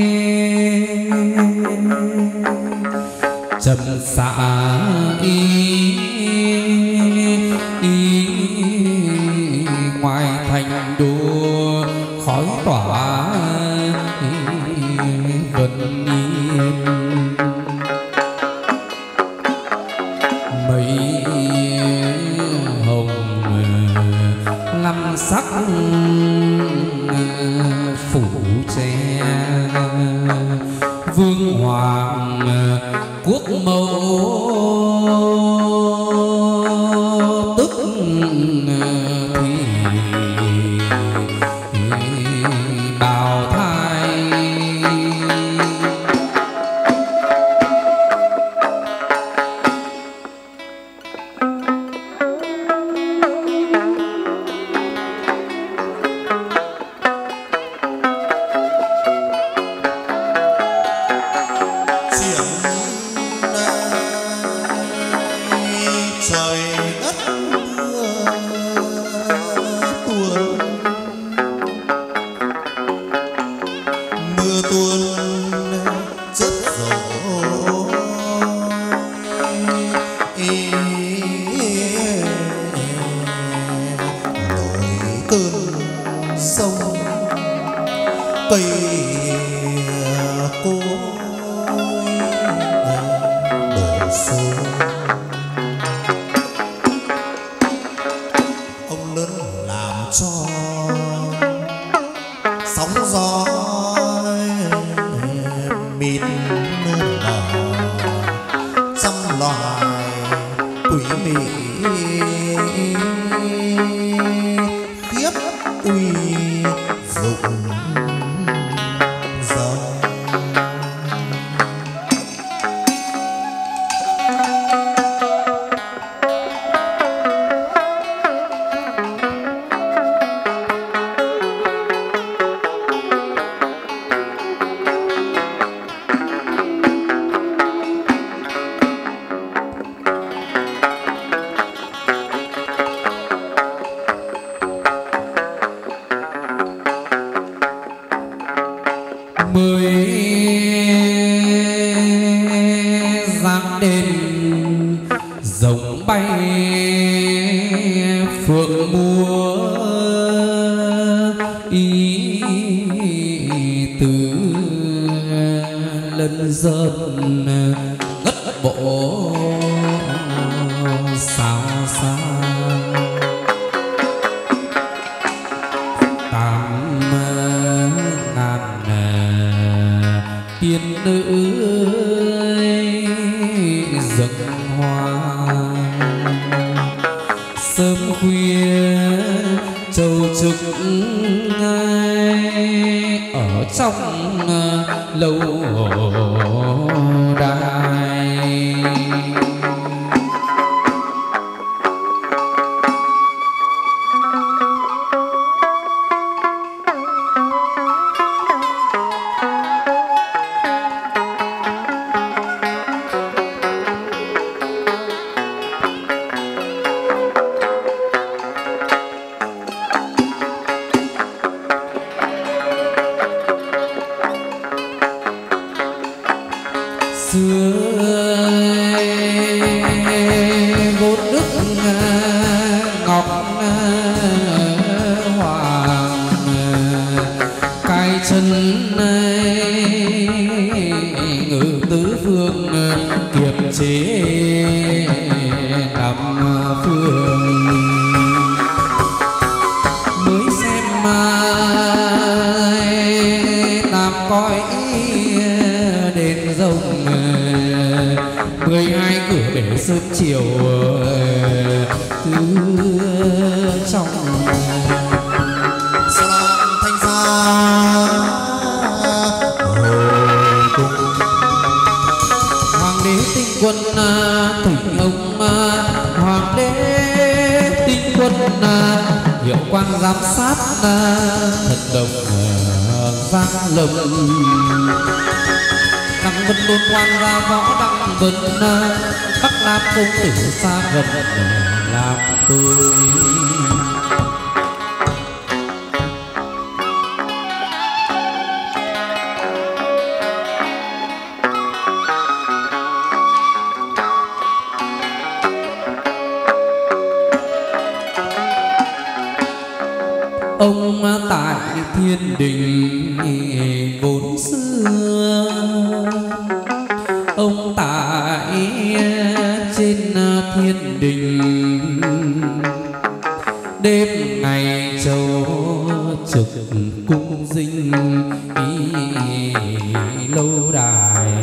trầm xạ y y ngoài thành đô khói tỏa vân yên. Mấy hồng năm sắc phủ tre, vương hoàng quốc mẫu tức thì bào thai. mịt nở trăm loài quỷ mị khiếp uy dụng giờ công tử xa gần làm tôi ông tại thiên đình vốn xưa ông tại trên thiên đình đêm ngày châu trực cung dinh ý lâu đài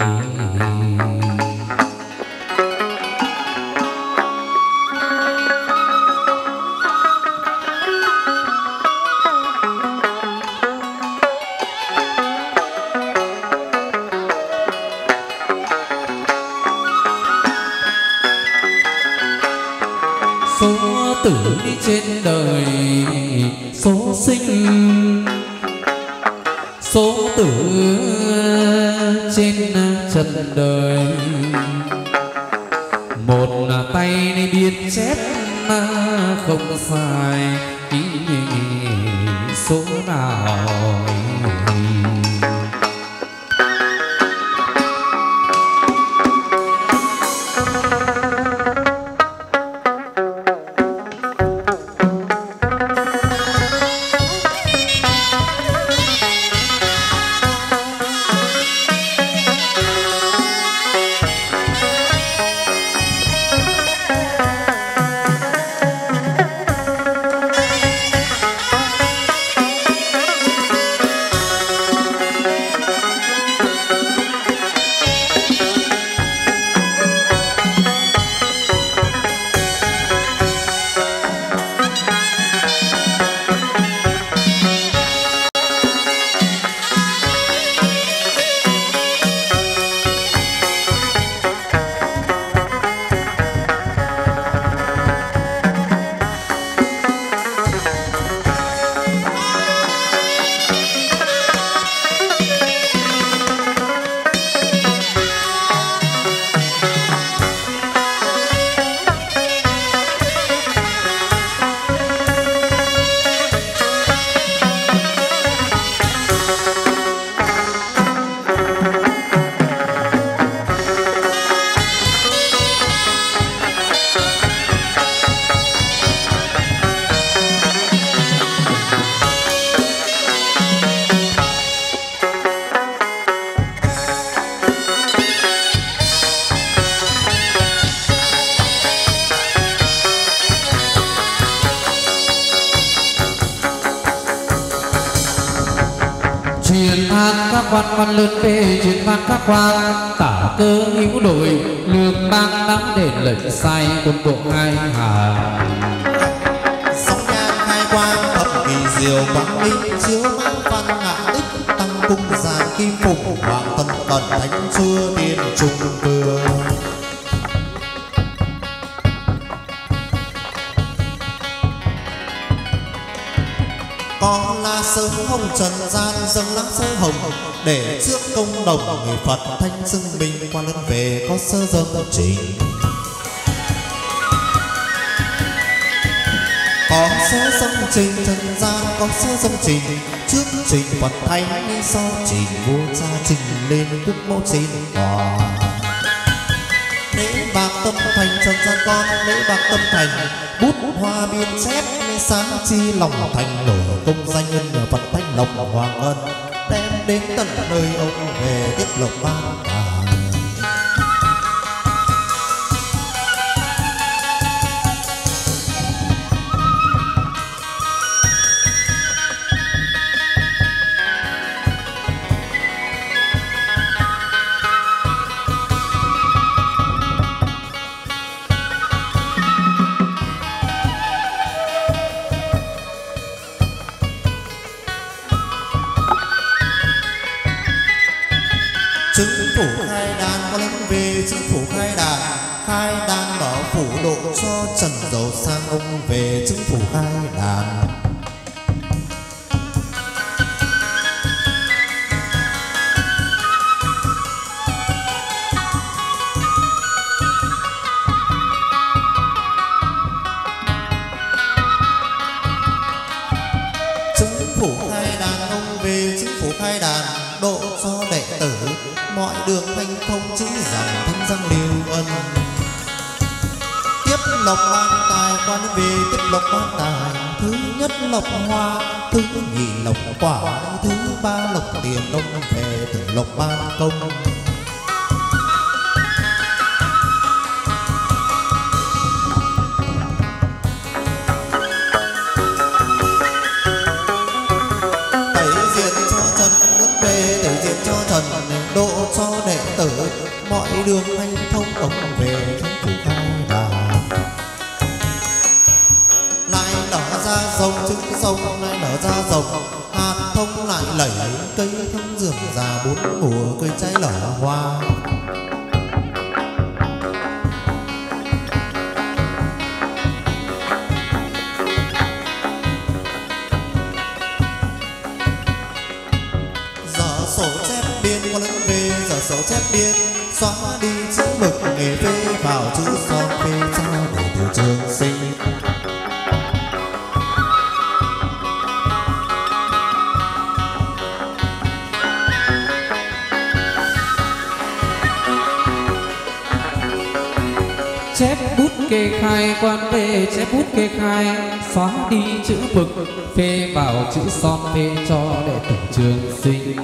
tử đi trên đời số sinh số tử trên trần đời một tay này biết chép không sai ý số nào quan văn lớn về truyền văn các quan tả cơ hữu đội lương bang nắm để lệnh sai quân bộ hai hà sóng nhan khai quang thập kỳ diệu quang minh chiếu mang văn ngã ích tăng cung giàn kim phục hoàng tân tần thánh xưa tiên trung vương. Có là sớm hồng trần gian dâng lá sơ hồng để trước công đồng người Phật thanh xưng bình qua lần về có sơ dâng trình. Có sơ dâng trình trần gian có sơ dâng trình trước trình Phật thánh sau trình vua cha trình lên quốc mẫu trên tòa. Lễ bạc tâm thành trần gian con lễ bạc tâm thành bút hoa biên chép sáng chi lòng thành nổi công danh ân Phật thanh lộc hoàng ân đem đến tận nơi ông về tiếp lộc ban tàng. Chứng phủ khai đàn có lĩnh về chứng phủ khai đàn khai đàn bảo phủ độ cho trần giàu sang ông về chứng phủ khai đàn. Chứng phủ khai đàn ông về chứng phủ khai đàn độ cho đệ tử mọi đường thanh thông chữ rằng thanh răng liêu ân. Tiếp lộc ban tài quan về tiếp lộc ban tài thứ nhất lộc hoa thứ nhì lộc quả thứ ba lộc tiền đông về từ lộc ban công. Độ cho đệ tử mọi đường thanh thông ông về chứng phủ khai đàn. Lại nở ra rồng trứng sông lại nở ra rồng hạt thông lại lẩy cây thông rừng già bốn mùa cây trái lở hoa. Sổ chép biên xóa đi chữ mực nghề phê vào chữ son phê cho để từ trường sinh. chép bút kê khai quan về chép bút kê khai xóa đi chữ mực phê vào chữ son phê cho đệ tử trường sinh.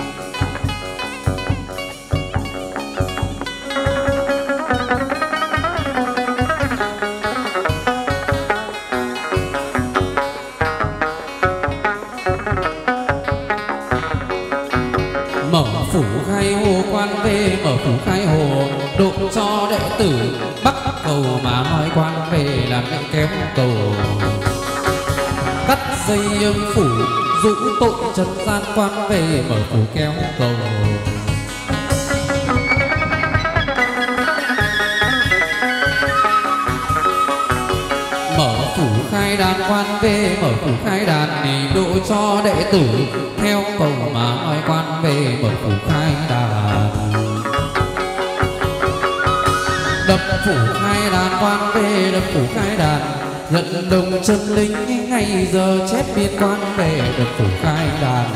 Mở phủ khai hồ quan về mở phủ khai hồ độ cho đệ tử bắc cầu mà nói quan về làm lễ kéo cầu. Cắt dây âm phủ dụ tội trần gian quan về mở phủ kéo cầu. Mở phủ khai đàn quan về mở phủ khai đàn thì độ cho đệ tử theo cầu mà nói quan về mở phủ khai đàn. Đập phủ khai đàn quan về đập phủ khai đàn nhận đồng chân linh ngày giờ chép biên quan về đập phủ khai đàn.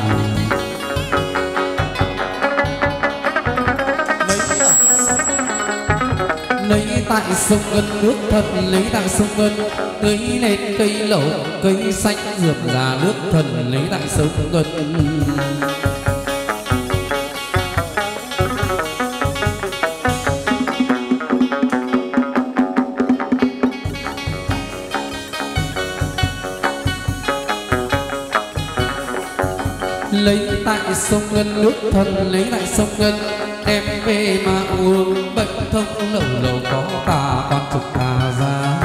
Lấy tại sông Ngân nước thần lấy tại sông Ngân tưới lên cây lẩu cây xanh rượm già nước thần lấy tại sông Ngân. Lấy tại sông Ngân, nước thần lấy lại sông Ngân, đem về mà uống. Bệnh thông lầu lầu có tà, quan trục tà ra.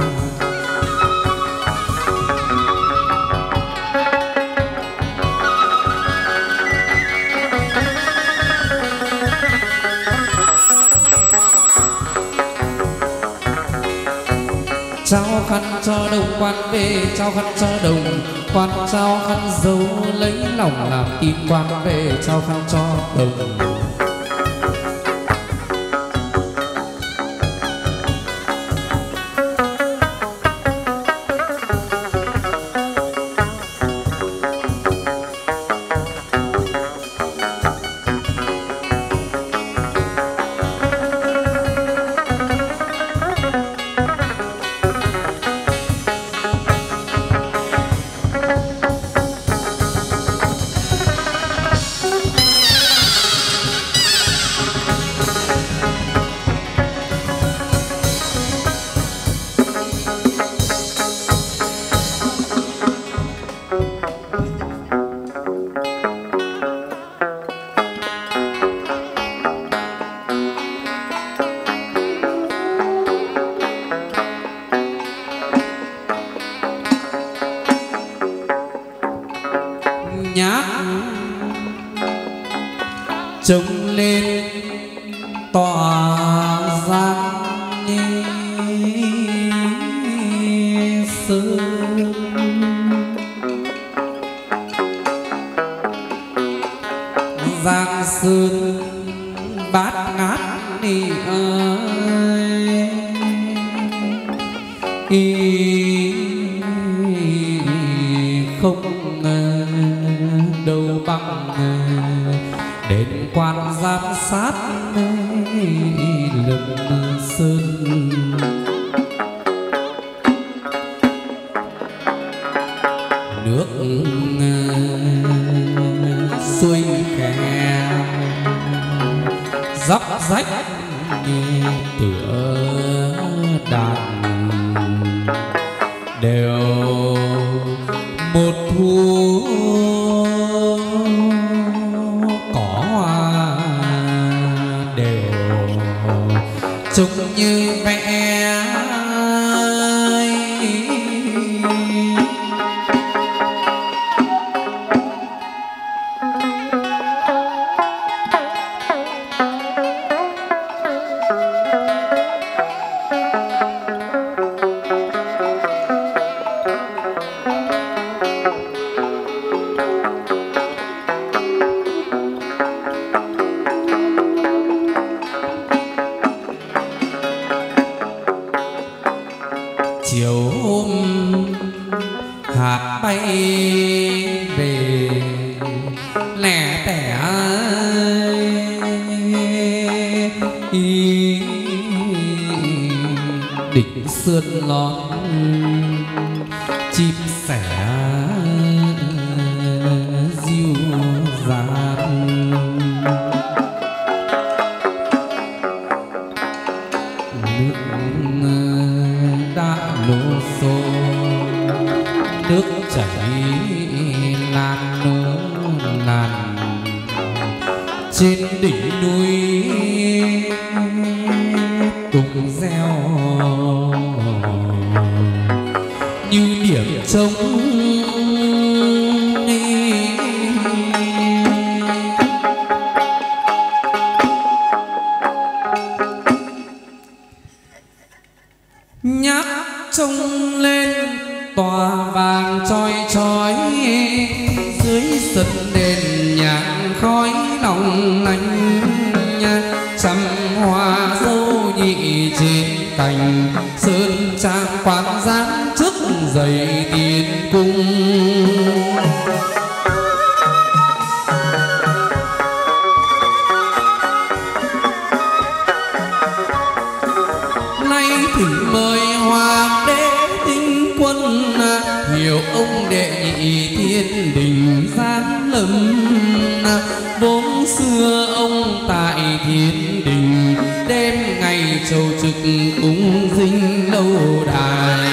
Trao khăn cho đồng quan về, trao khăn cho đồng quan, trao khăn dấu lấy lòng làm tin quan về, trao khăn cho đồng. Trông lên tỏa giang sơn, giang sơn bát ngát đi ơi, không đâu bằng đến quan giám sát lừng sơn. Nước xuôi khe dốc rách tựa đàn, đều một thu cỏ đều trông như vẽ. Chiều hôm hạt bay về lẻ tẻ, đỉnh sườn lón chim sẻ diêu dàng. Lô xô nước chảy lan nối làn trên đỉnh núi cùng reo như điểm trống. Nhắc trông lên tòa vàng chói chói, dưới sân đền nhang khói long lanh, trăm hoa dâu nhị trên cành, sơn trang quán giáng trước dày tiền cung. Nay thỉnh mời hoàng đế tinh quân, hiểu ông đệ nhị thiên đình giáng lâm. Vốn xưa ông tại thiên đình, đêm ngày trầu trực cúng dinh lâu đài.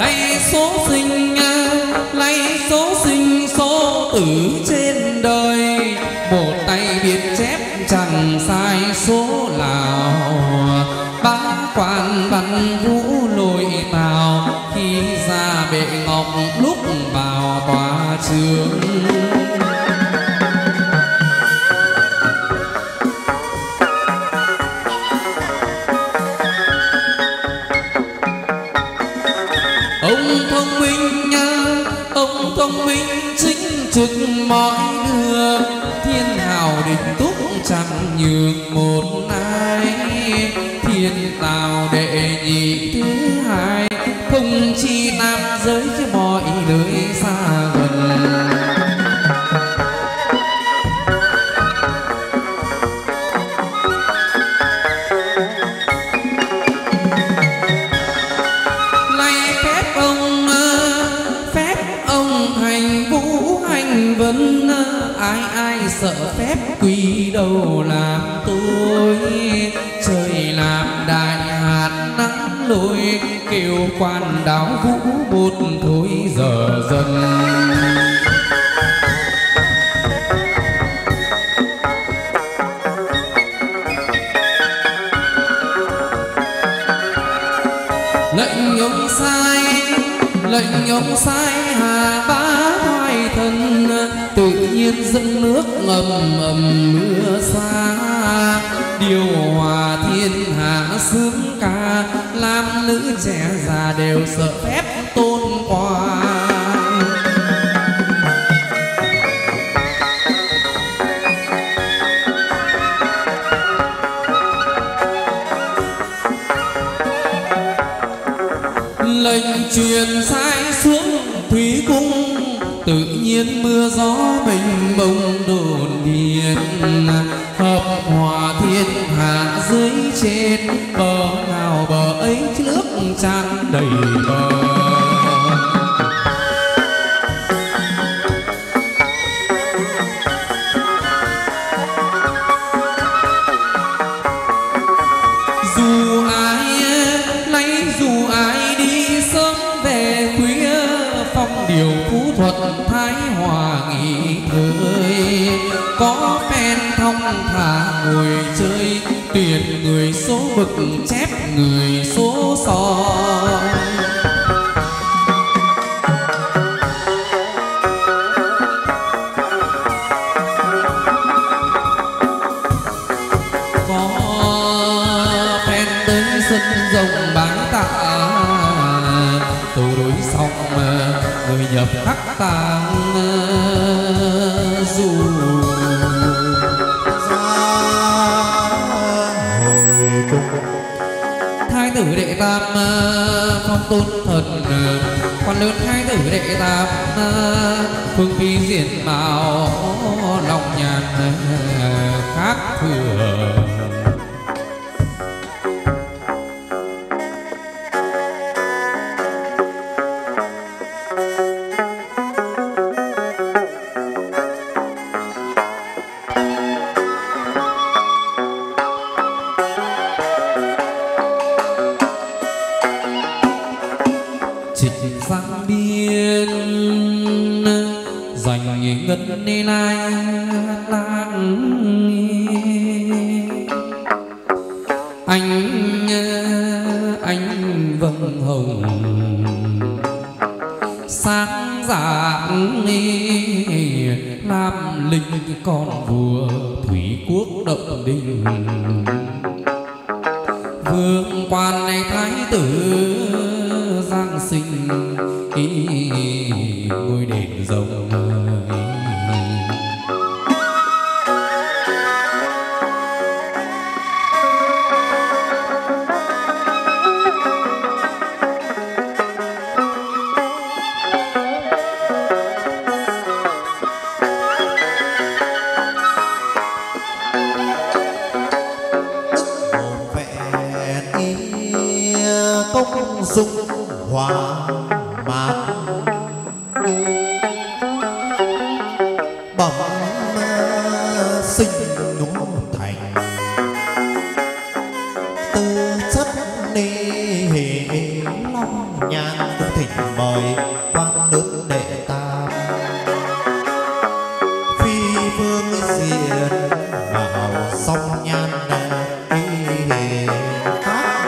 lạy số sinh, lạy số sinh số tử trên đời, một tay biết chép chẳng sai số nào. Bá quan văn vũ lôi tào, khi ra bệ ngọc lúc vào tòa trường. Ông thông minh nha, ông thông minh chính trực mọi đường, thiên hào định túc chẳng nhường một ai. Thiên tào đệ nhị thứ hai, không chi nam giới chứ mọi nơi xa gần. Lạy phép ông, phép ông hành vũ hành vân, ai ai sợ phép quỳ đầu làm tôi. Trời làm đại hạn nắng lôi, kêu quan đáo vũ bột thôi giờ dần. Lệnh ông sai, lệnh ông sai hà bá hoài thân, tự nhiên dẫn nước ngầm ầm mưa xa. Điều hòa thiên hạ sướng ca, làm nữ trẻ già đều sợ phép tôn quan. Lệnh truyền sai xuống thủy cung, tự nhiên mưa gió mênh mông đồn điền. Hợp hòa thiên hạ dưới trên, bờ nào bờ ấy nước tràn đầy bờ. Dù ai lấy dù ai đi sớm về khuya, phong điều phú thuận thái hòa nghỉ thời. Có phen thông thả ngồi chơi, tuyển người số bực chép người số son. Có phen tới sân rồng bán tạ, tù đối xong người nhập khắc tang dù. Thái tử đệ tam phong tôn thần, quan lớn thái tử đệ tam phương phi diện mạo, lòng nhàn khác thường. Ngân ni lai lang, anh anh vầng hồng sáng dạng, làm linh con vua thủy quốc động đình. Vương quan này thái tử giang sinh, ngôi đền rồng. Công dung hòa mát, bẩm sinh núa thành, tư chất ni long nhàn thỉnh mời quan lớn đệ tam phi phương diện vào sông nhan đi hát.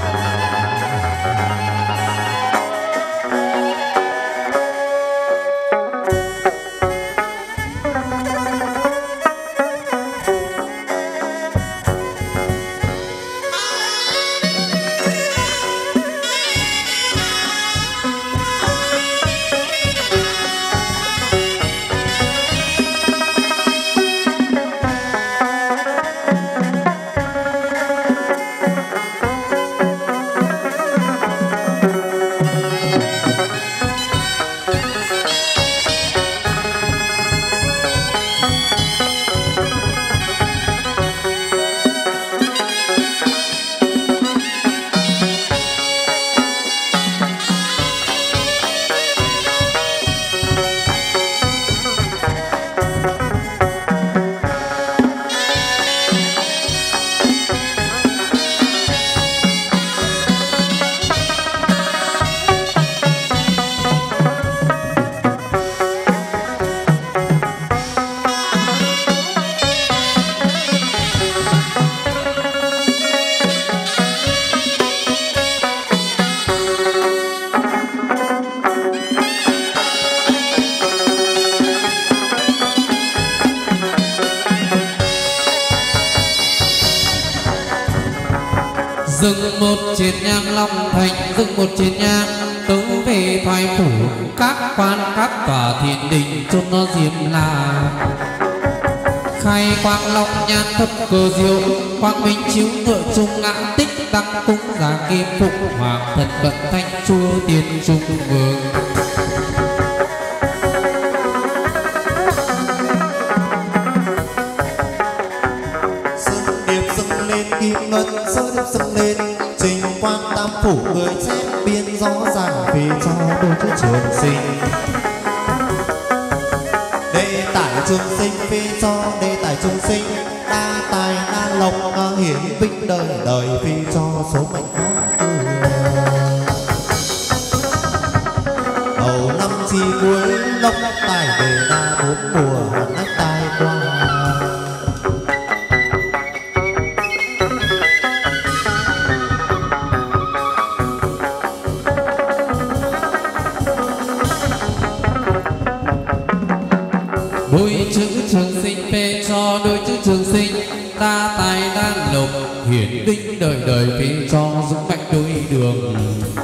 dừng một chiến nhang long thành, dừng một chiến nhang tấu về thoại phủ các quan các tòa thiên đình chôn nó diêm là khai quang long nhan thất cơ diệu quang minh chiếu ngựa trung ngã tích đăng cung giá kim phục hoàng thần vận thanh chúa tiên trung vương. Kim ngân sơ điệp dâng lên trình quan tam phủ người xem biên rõ ràng vì cho đôi chữ trường sinh đệ tải trường sinh vì cho đệ tải trường sinh đa tài đa lộc hiển vinh đời đời vì cho số mệnh tư đầu năm chi cuối lộc tài về đa bốn mùa nát tài qua. Đôi chữ trường sinh phê cho đôi chữ trường sinh ta tài đan lộc hiển vinh đời đời phê cho dũng mạnh đôi đường.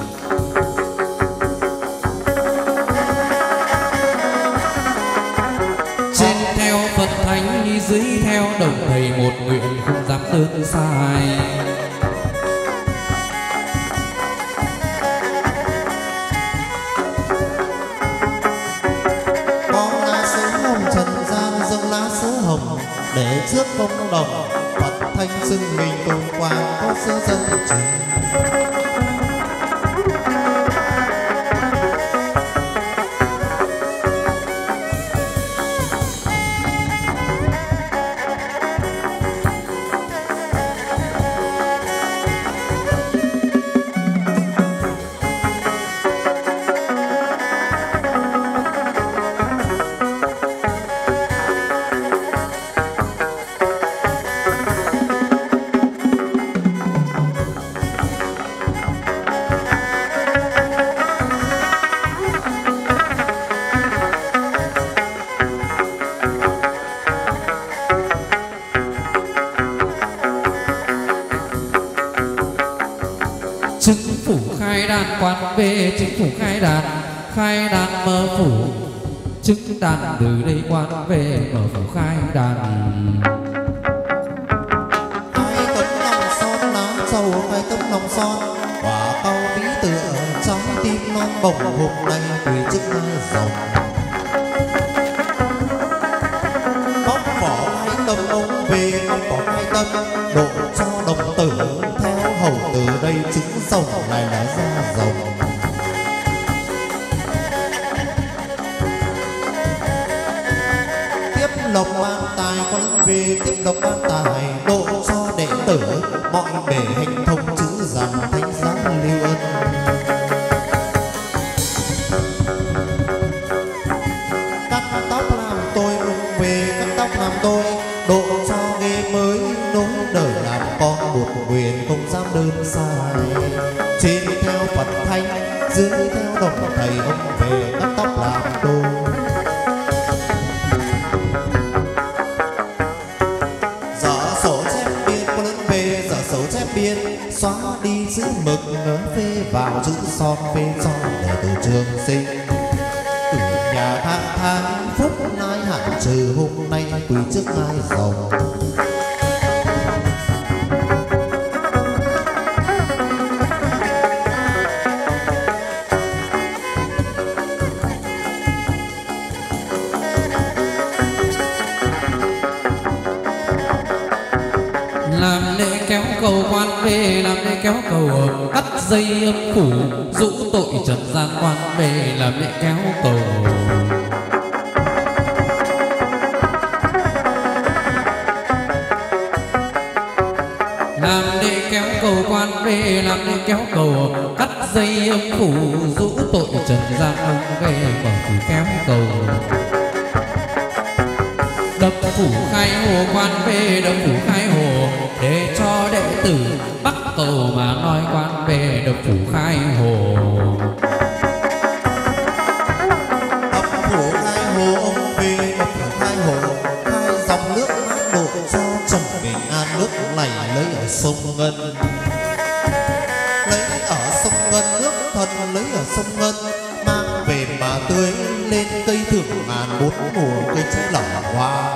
Trên theo Phật thánh dưới theo đồng thầy một nguyện không dám đơn sai. Để trước công đồng Phật thanh xưng mình tôn quang có sơ dân trình quan về chính phủ khai đàn khai đàn mở phủ chứng đàn từ đây quan về mở phủ khai đàn. Hai tấm lòng son lá trầu hai tấm lòng son quả tàu bí tựa trong tim non bồng hôm nay tùy chức rồng bóc vỏ hai tâm ông về bóc vỏ hai tâm độ cho đồng tử theo hầu từ đây chứng rồng lại là ra rồng. Tiếp lộc ban tài con về tiếp lộc ban tài độ cho đệ tử mọi bể hành thông chữ rằng thánh giá lưu ân. theo đồng thầy ông về cắt tóc làm đồ. Dở sổ chép biên có lớn về, dở sổ chép biên xóa đi chữ mực ngớ phê vào chữ son phê son để từ trường sinh. Từ nhà tháng tháng phúc nay hạn trừ hôm nay quỳ trước ngai rồng. Làm lễ kéo cầu quan về, làm lễ kéo cầu cắt dây âm phủ, rũ tội trần gian quan về, làm lễ kéo cầu. Làm lễ kéo cầu quan về, làm lễ kéo cầu cắt dây âm phủ, rũ tội trần gian ông về, bỏ phủ kéo cầu. Đập phủ khai hồ quan về, đập phủ khai hồ để cho đệ tử bắt cầu mà nói quan về, đập phủ khai hồ. Đập phủ khai hồ ông về, đập phủ khai hồ hai dòng nước mát đổ cho chồng bình an. Nước này lấy ở sông Ngân, lấy ở sông Ngân nước thần lấy ở sông Ngân, mang về mà tưới lên cây thưởng ngàn bốn mùa, cây trái lỏ hoa.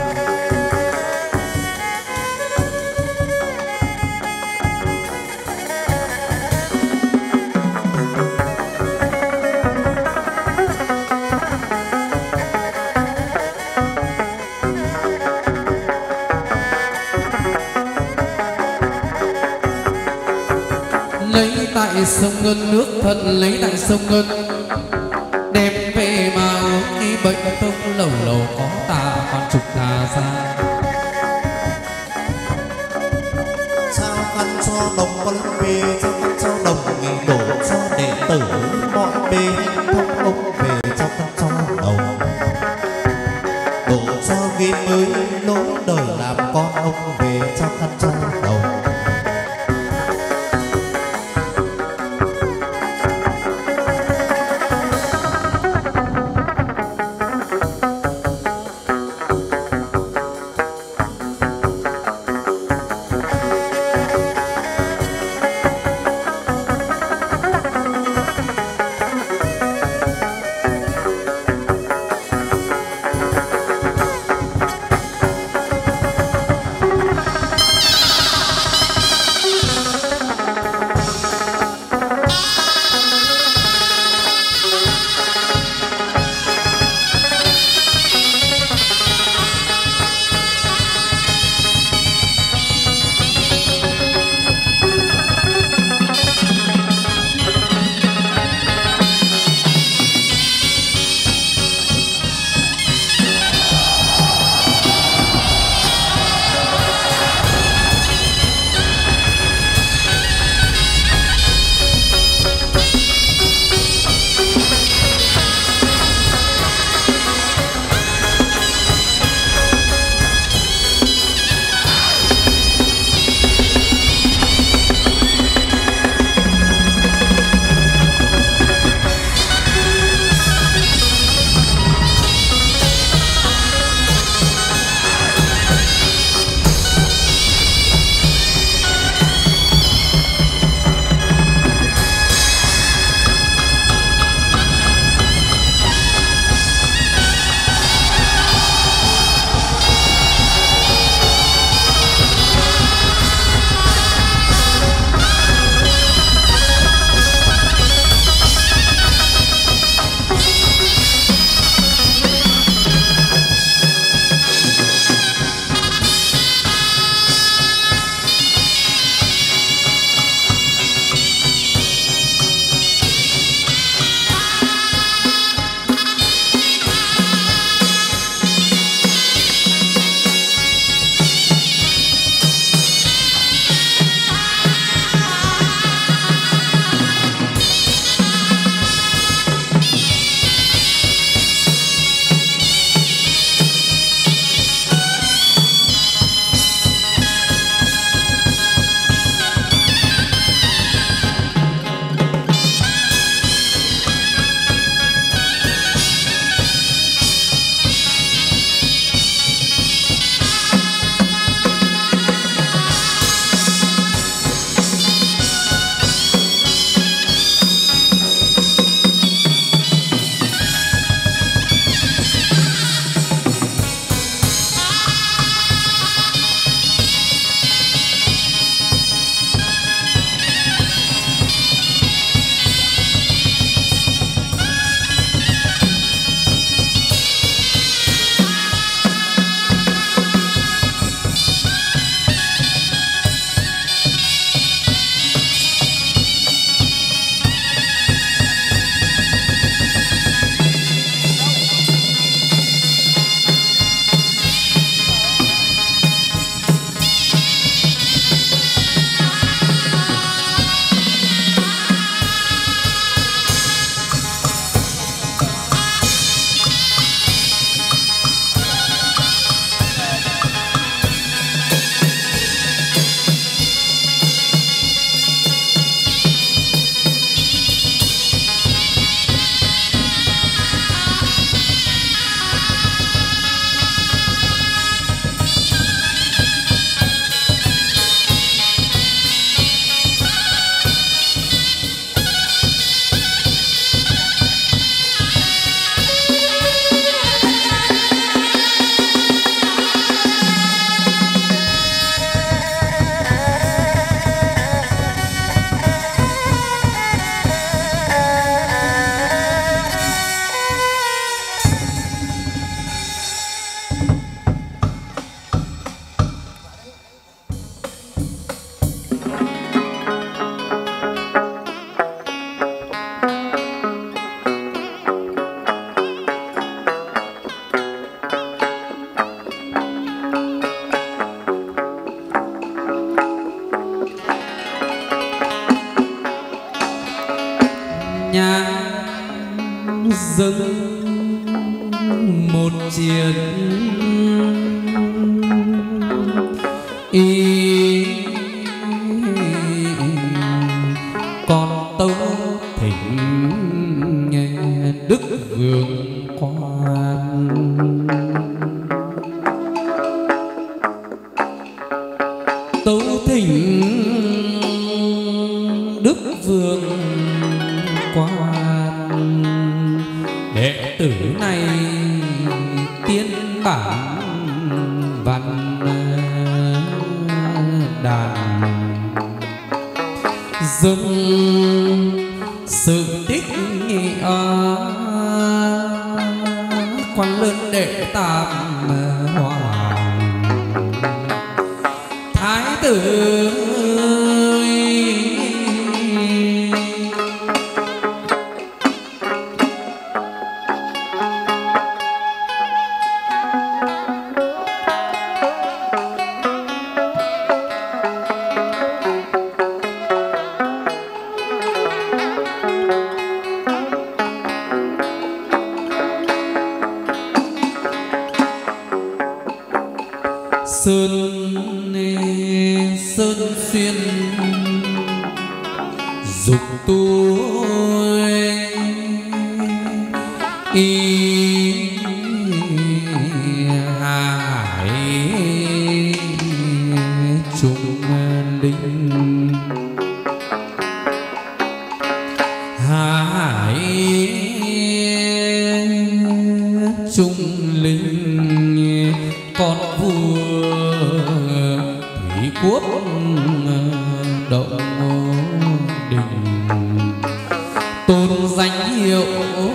Lấy tại sông Ngân nước thần lấy tại sông Ngân, đem về mà uống đi bệnh tông lầu lầu có tà còn trục tà ra. Trao khăn cho đồng con về, trao khăn cho đồng nghỉ đổ cho đệ tử mọi bề hạnh thông ông về, trao khăn cho đồng đổ cho ghi mới lối đời làm con ông về, trao khăn cho đồng. dâng một chiến y con tấu thỉnh Đức Vương Quan. Tấu thỉnh Đức Vương Quan, đệ tử này tiên bản văn đàn dâng sự tích nghĩa quan lớn đệ tam hoàng thái tử Sơn Sơn xuyên dục tôi y hải trung linh hải trung linh con vua thủy quốc động đình tôn danh hiệu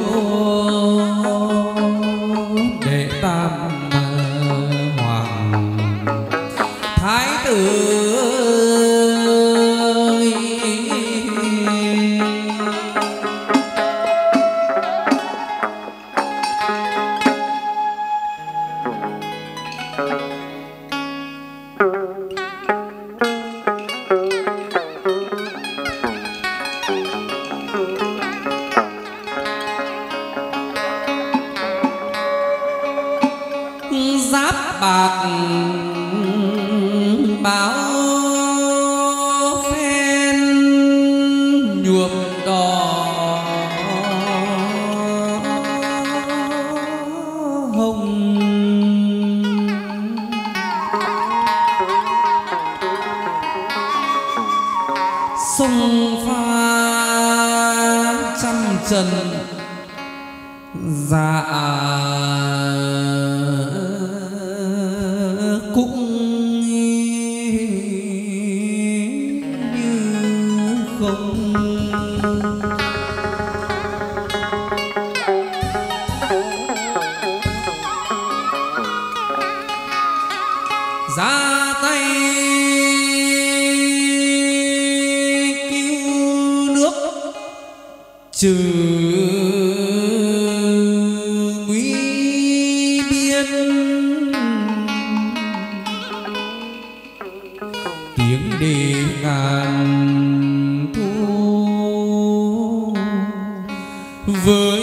đệ tam hoàng thái tử. Giáp bạc báo phen nhuộm đỏ hồng sông pha trăm trần dạ cũng như không. Ra tay cứu nước trừ nguy biên, tiếng đề ngàn thu với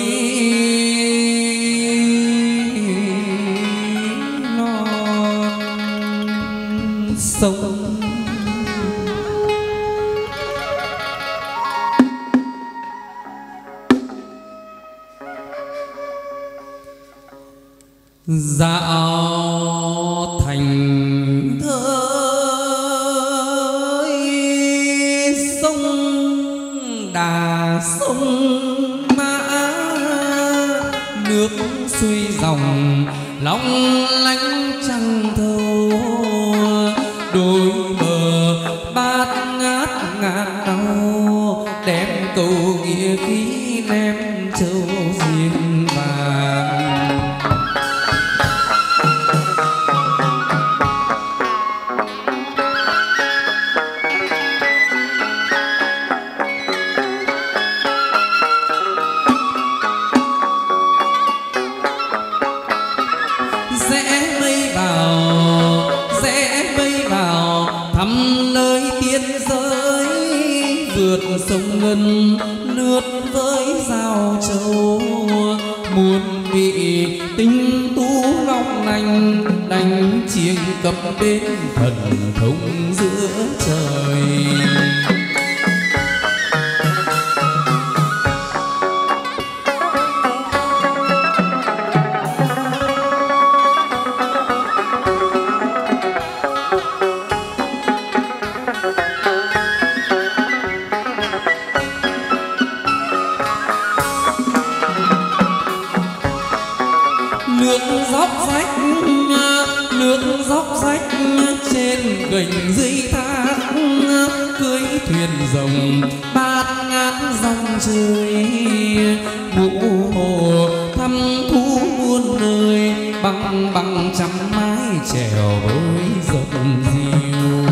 non sông. Dạo thành thới sông Đà sông Mã, nước xuôi dòng long lánh trăng thâu, đôi bờ bát ngát ngàn đau, đem cầu nghĩa khí ném châu diên vàng. Rẽ mây vào, rẽ mây vào thăm nơi tiên giới, vượt sông Ngân lướt với giao châu, muôn vị tinh tú long lanh đánh chiêng cập đến thần thông giữa trời. Gành dưới thác cưới thuyền rồng bát ngát dòng trời, ngũ hồ thăm thú muôn nơi bằng bằng trăm mái chèo với dòng diều.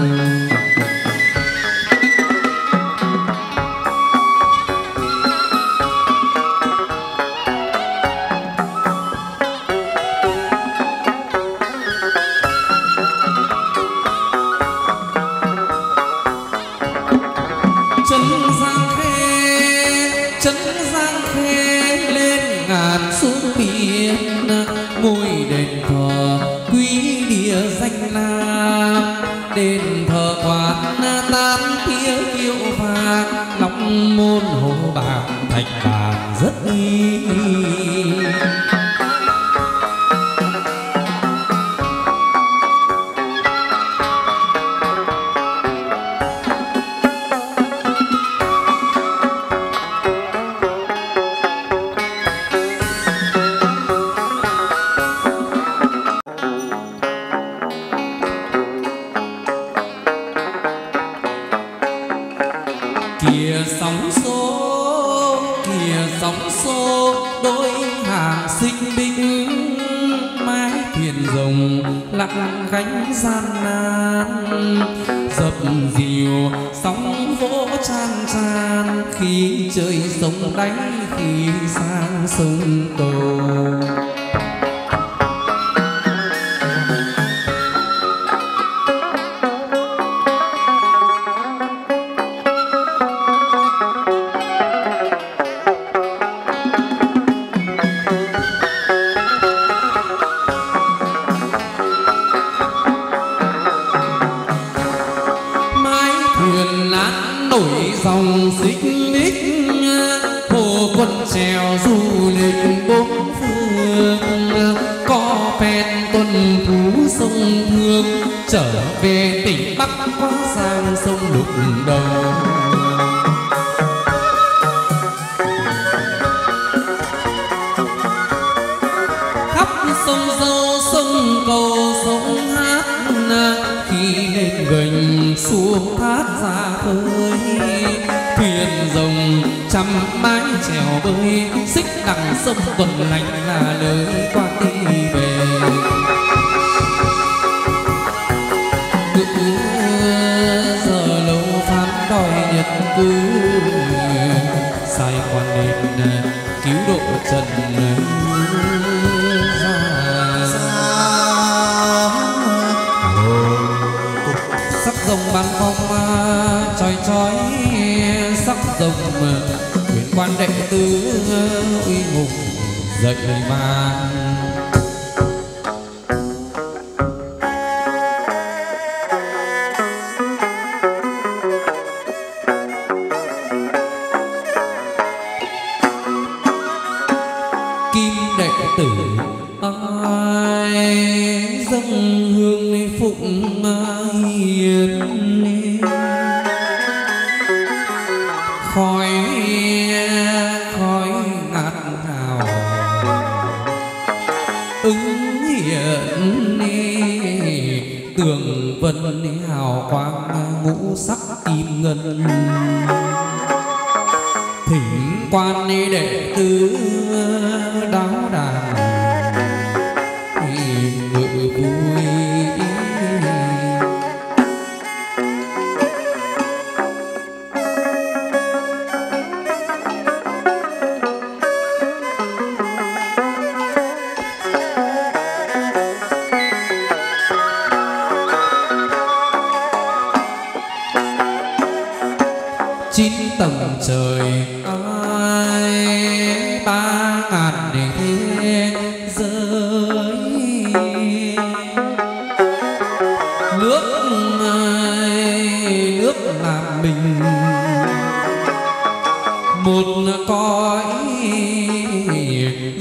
chín tầng trời ai ba ngàn để thế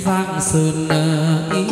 Giang Sơn ý.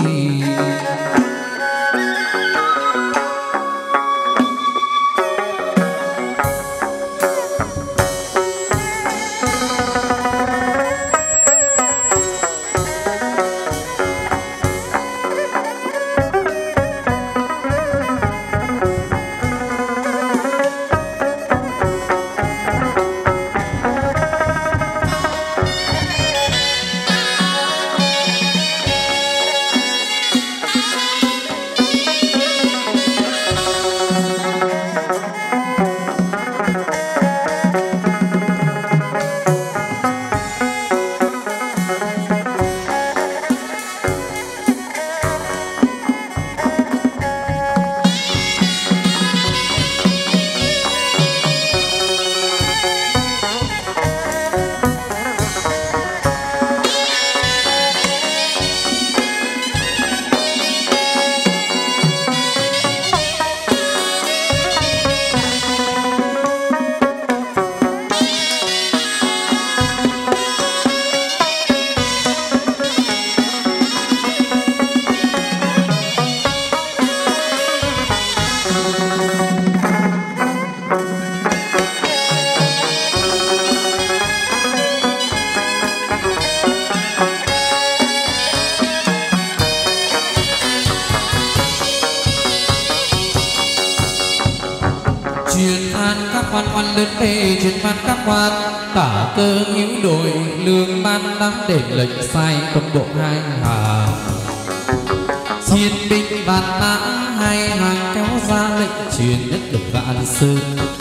Truyền ban các quan tả cơ nhiễu đội lương ban đám để lệnh sai quân bộ hai hà thiên binh bàn mã hai hàng kéo ra lệnh truyền nhất lực vạn sư.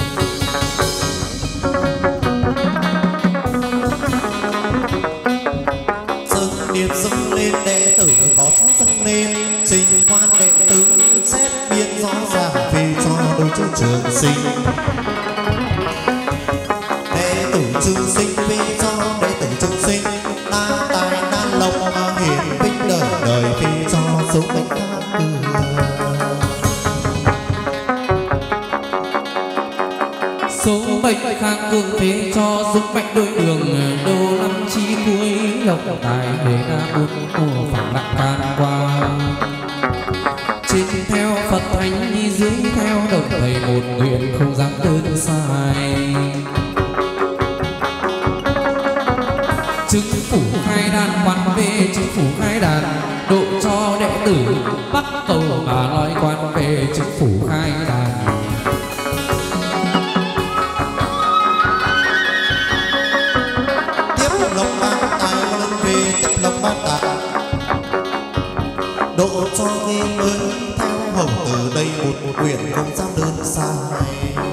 Dâng điệp dâng lên đệ tử có chú dâng lên trình quan đệ tử xét biên rõ ràng vì cho đôi chú trường sinh. Trường sinh vì cho đệ tử trường sinh đa tài đa lộc mà hiển vinh đời đời vì cho số mệnh khác số mệnh khác cường thế cho giúp mệnh đôi đường đô năm chi cuối lộc tài để ra bốn mùa phẳng lặng can qua trên theo Phật thánh đi dưới theo đồng thầy một nguyện không dám đơn sai. Chứng phủ khai đàn quan về chứng phủ khai đàn độ cho đệ tử bắt cầu mà nói quan về chứng phủ khai đàn. Tiếp lộc ban tài lên về tiếp lộc ban tài độ cho nghi mới theo hồng từ đây một một quyển không dám đơn sai.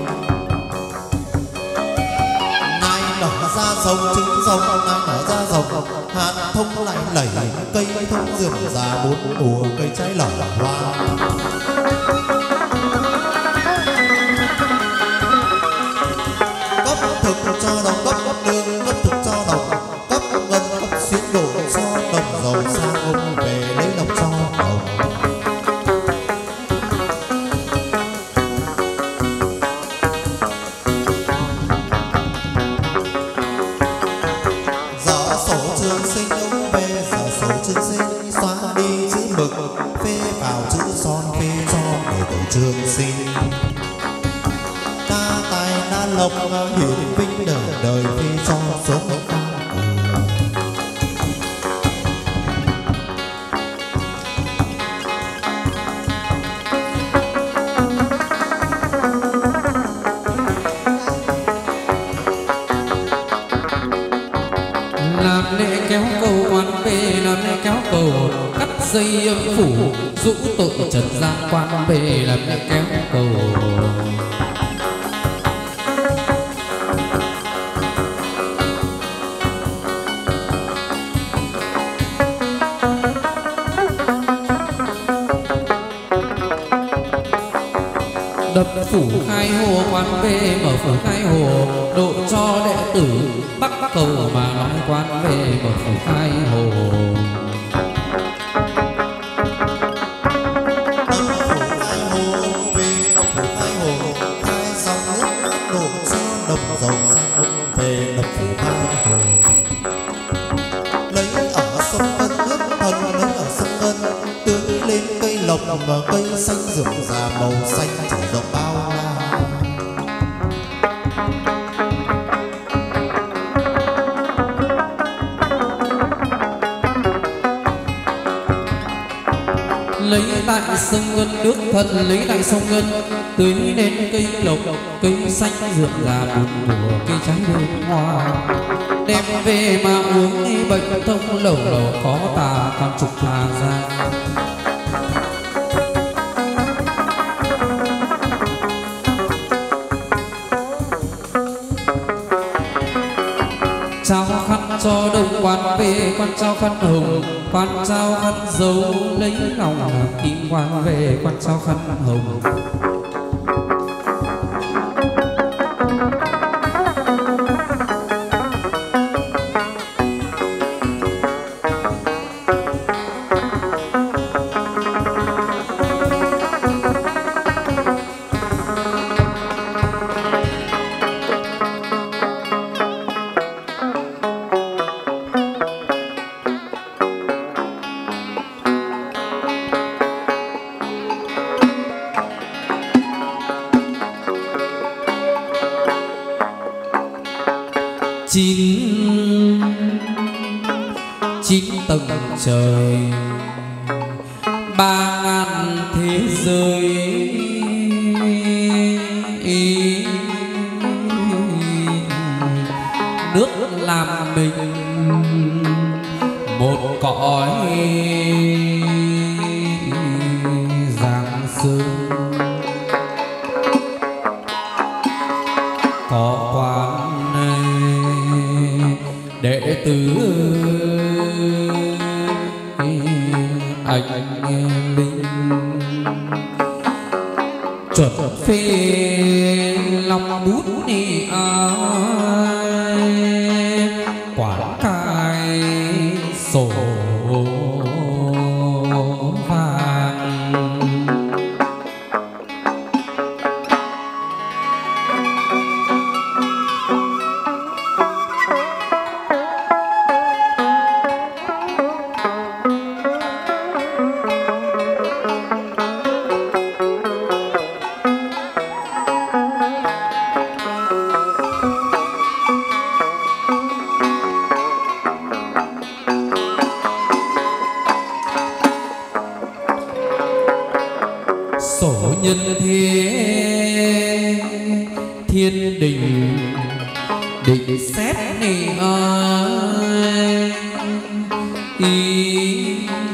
Ra sông trứng sông nay nở ra rồng hạt thông lại lẩy cây thông rượm già bốn mùa cây trái lở hoa. Cấp thực cho đồng cấp cấp đường cấp thực cho đồng cấp ngân cấp xuyến đổ cho đồng giàu sang ông về lấy lộc cho đồng. Trường sinh đa tài đa lộc hiển vinh đời đời vì cho số mệnh khác. Làm lễ kéo cầu quan về làm lễ kéo cầu cắt dây âm phủ dũ tội trần gian quan về làm lễ kéo cầu. Đập phủ khai hồ quan về mở phủ khai hồ độ cho đệ tử bắc cầu mà nói quan về mở phủ khai hồ. Dầu sang ông về đập phủ khai hồ lấy ở sông Ân và cây xanh rừng già màu xanh trải rộng bao la. Lấy tại sông Ngân nước thật, lấy tại sông Ngân tưới lên cây lộc, cây xanh rượm già buồn mùa cây trái đường hoa. Đem về mà uống bệnh thông lẩu lẩu có tà con trục hà ra. Trao khăn cho đồng quan về, quan trao khăn hồng, quan trao khăn dấu, lấy lòng làm kim quan về, quan trao khăn hồng. Chín chín tầng trời, ba ngàn thế giới, nước làm mình một cõi giang sơn. Có quán đệ tử anh linh chuẩn phê lòng bút đi ai quán cai sổ vàng. Sổ nhân thế thiên đình định xét ni ai ý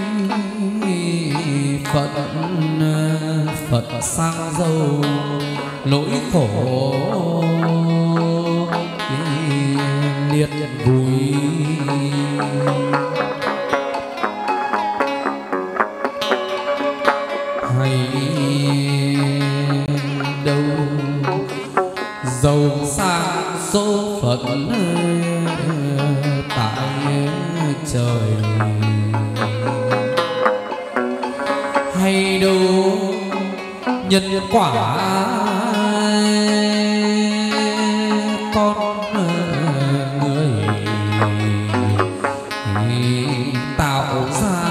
phận phật sang dâu nỗi khổ liệt vui. Hay đâu giàu sang số phận tại trời, hay đâu nhân quả con người tạo ra.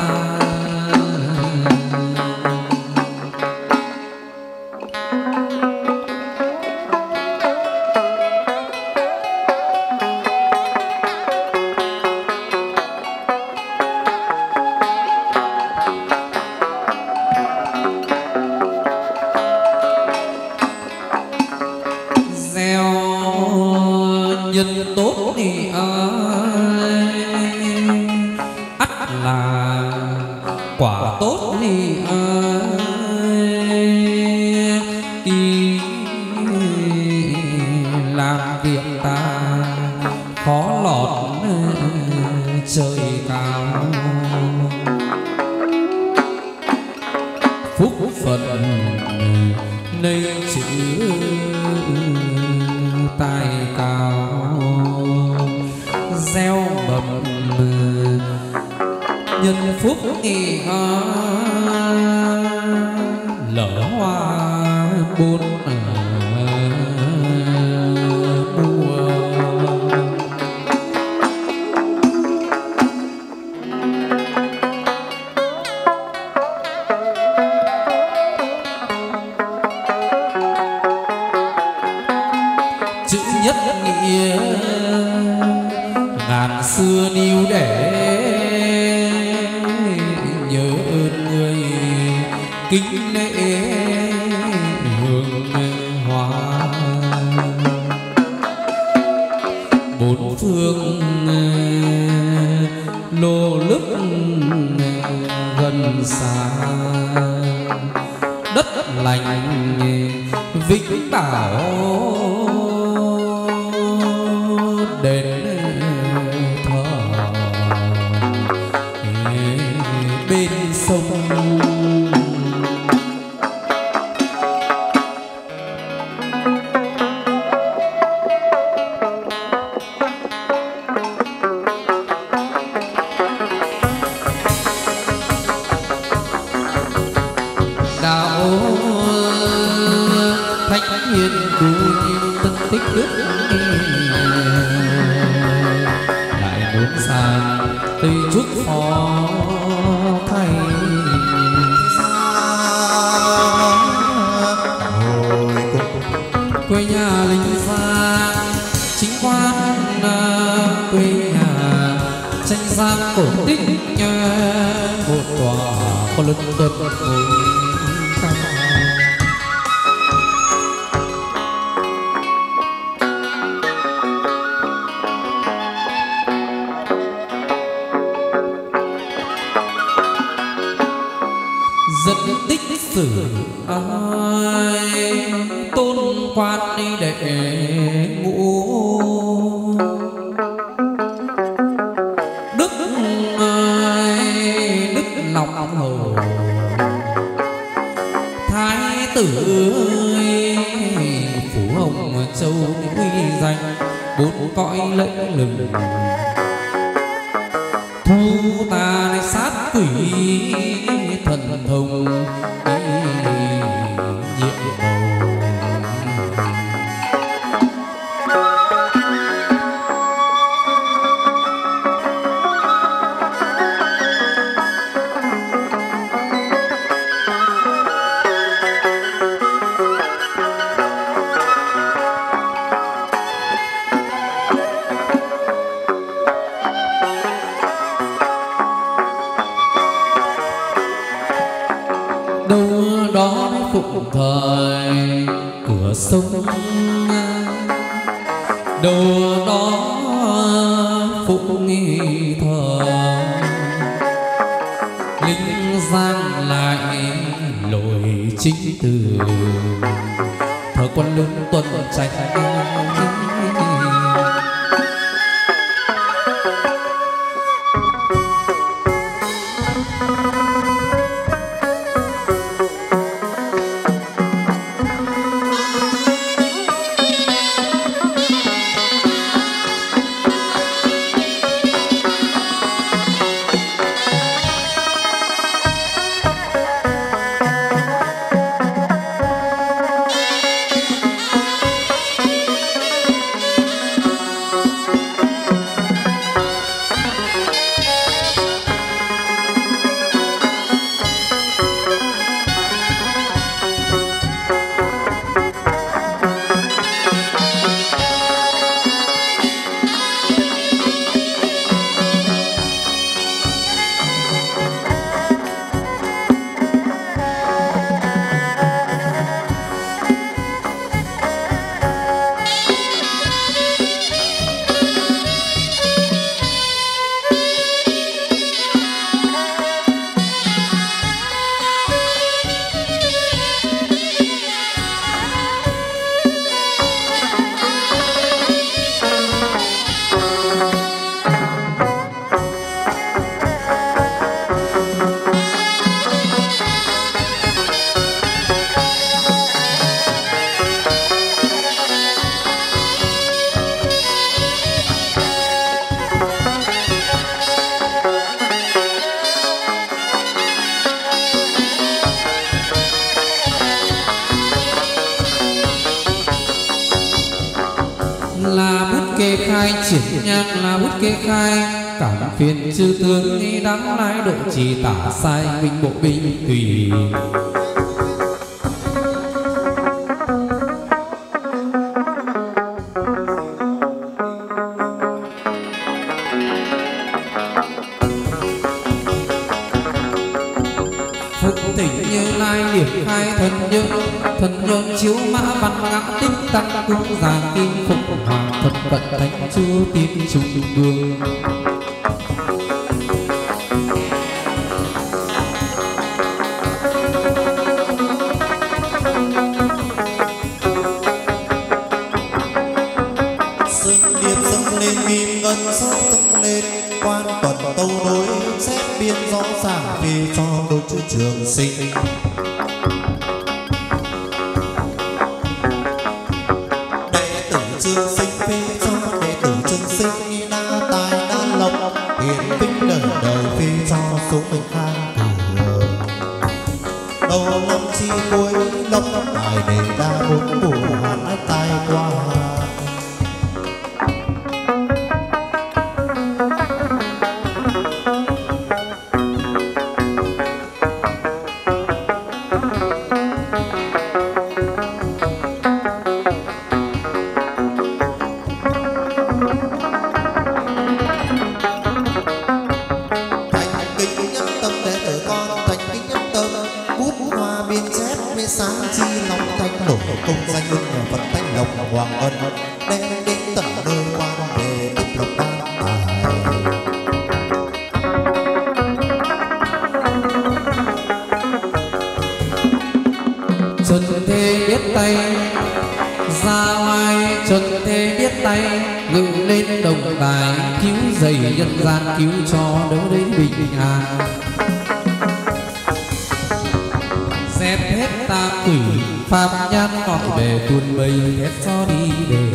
Nhân tốt thì ai ắt là quả tốt thì ai y làm việc ta khó lọt trời cao. Phúc phận nơi chữ tài cao, gieo mầm nhân phúc nghi lỡ hoa buôn mùa. kính lễ hương hoa. Bốn phương lô lức gần xa, đất lành vĩnh bảo đến thờ bên sông. Triển nhạc là bút kê khai, cảm phiền chư tướng nghĩ đáng lái độ trì tả sai binh bộ binh tùy. Phụng tỉnh Như Lai hai điểm khai thần nhân thần nhân chiếu mã văn ngã tích tăng cung già kim phụng hoàng thần cận thánh chúa tiên trung vương. Rõ ràng vì cho đôi chữ trường sinh đệ tử trường sinh phê cho đệ tử trường sinh đa tài đa lộc hiển vinh đời đời phê cho số mình khang cửa đầu năm chi cuối lộc tài để đa bốn mùa hạn tài qua. Nhân gian cứu cho đỡ đến bình an, dẹp hết tà quỷ pháp nhãn ngọt về tuôn mây hết cho đi về.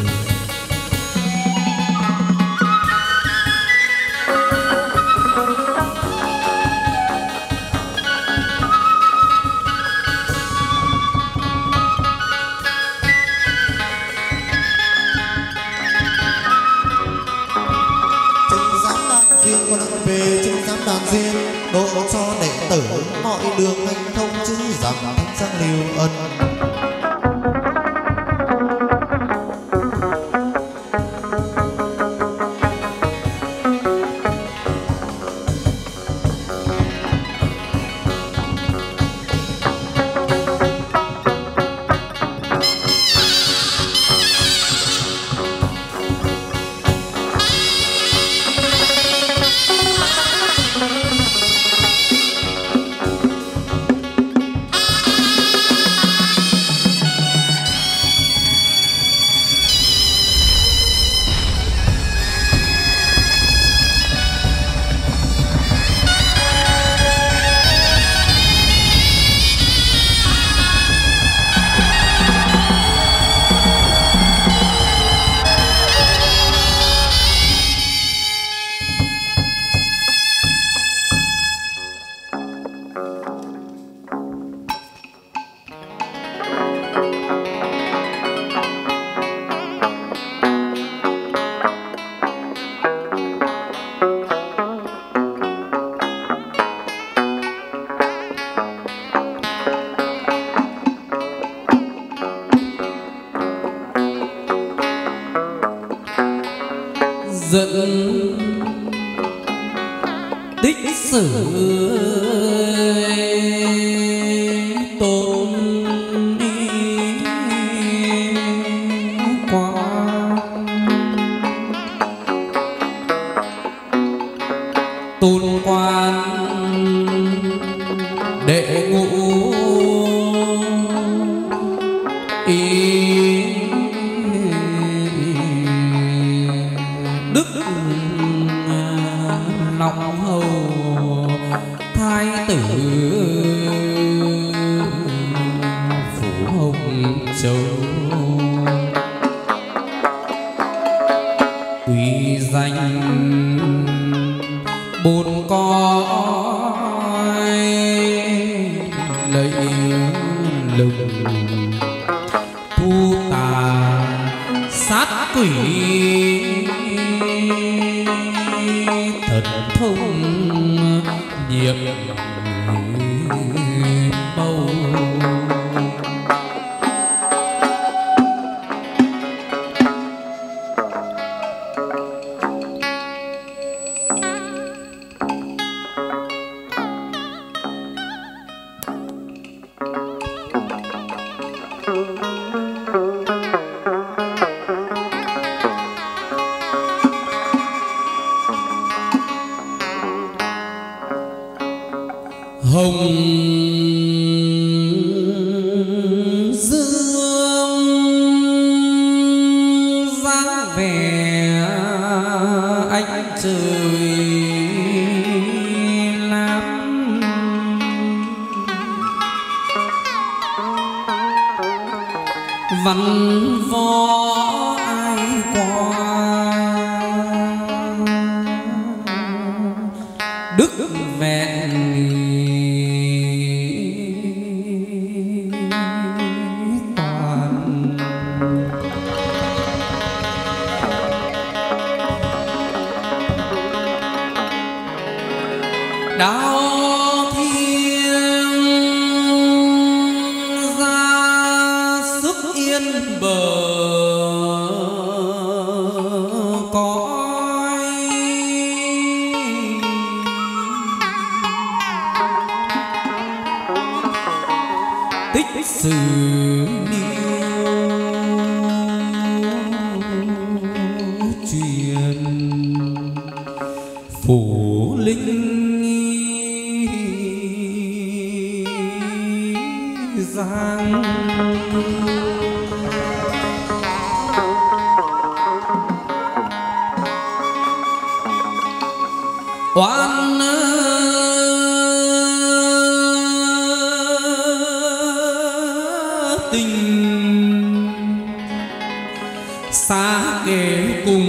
Mọi đường anh thông chứ rằng anh sang liều ân. Dẫn tích sử tôn đi qua, tôn quan đệ ngũ ý lòng hầu thái tử phủ Hồng Châu, uy danh bốn cõi lạy lừng, thu tà sát quỷ thần thông nhiệm bầu. hồng dương dáng vẻ ánh trời lam, văn võ ai qua đức vẹn toàn. Đao thiên ra sức yên bờ cõi, tích sử niêu truyền phủ linh giang. Oan tình xa kề cùng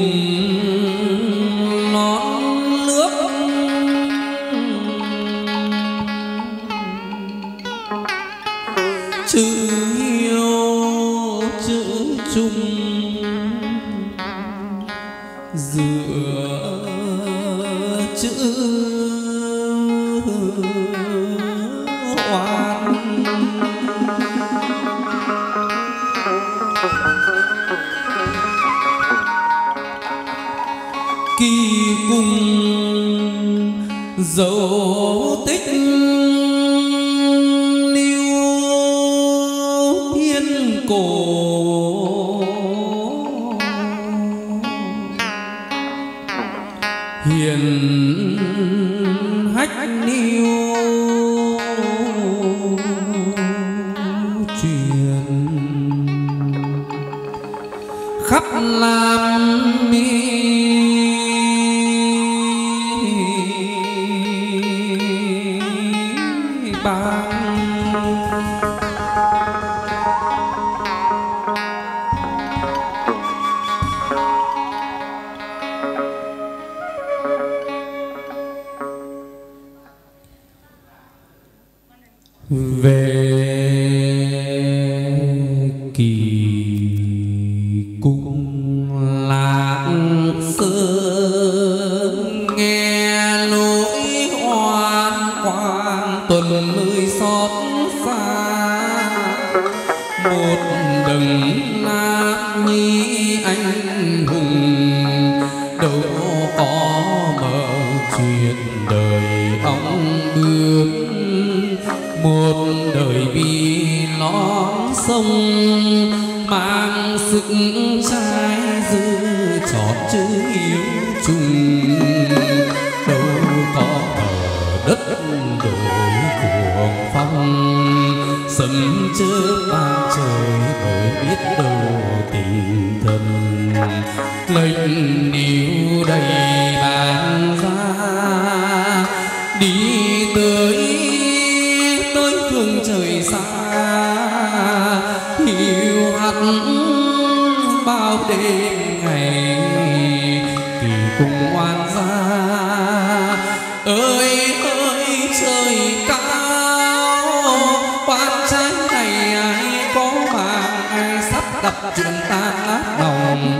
non nước, chữ yêu chữ chung giữa chữ oan. Kỳ cùng dấu tích lưu thiên cổ, hiền hách niêu truyền khắp Lam Mi bang. Về Kỳ cung Lạc Sơn, nghe nỗi oan quan tuần mươi xót xa. Một đấng nam nhi anh hùng, đâu có mở chuyện đời ông bước. Một đời vì lón sông, mang sức trai dư trọt chữ yêu chung. Đâu có ở đất đổi cuồng phong, sấm chớp ban trời mới biết đâu tình thân. Lệnh níu đầy bàn ra, đi tới tới phương trời xa. Hiu hắt bao đêm ngày, Kỳ cùng oan gia. Ơi ơi trời cao, oan trái này ai có màng, ai sắp đặt chuyện tan nát lòng.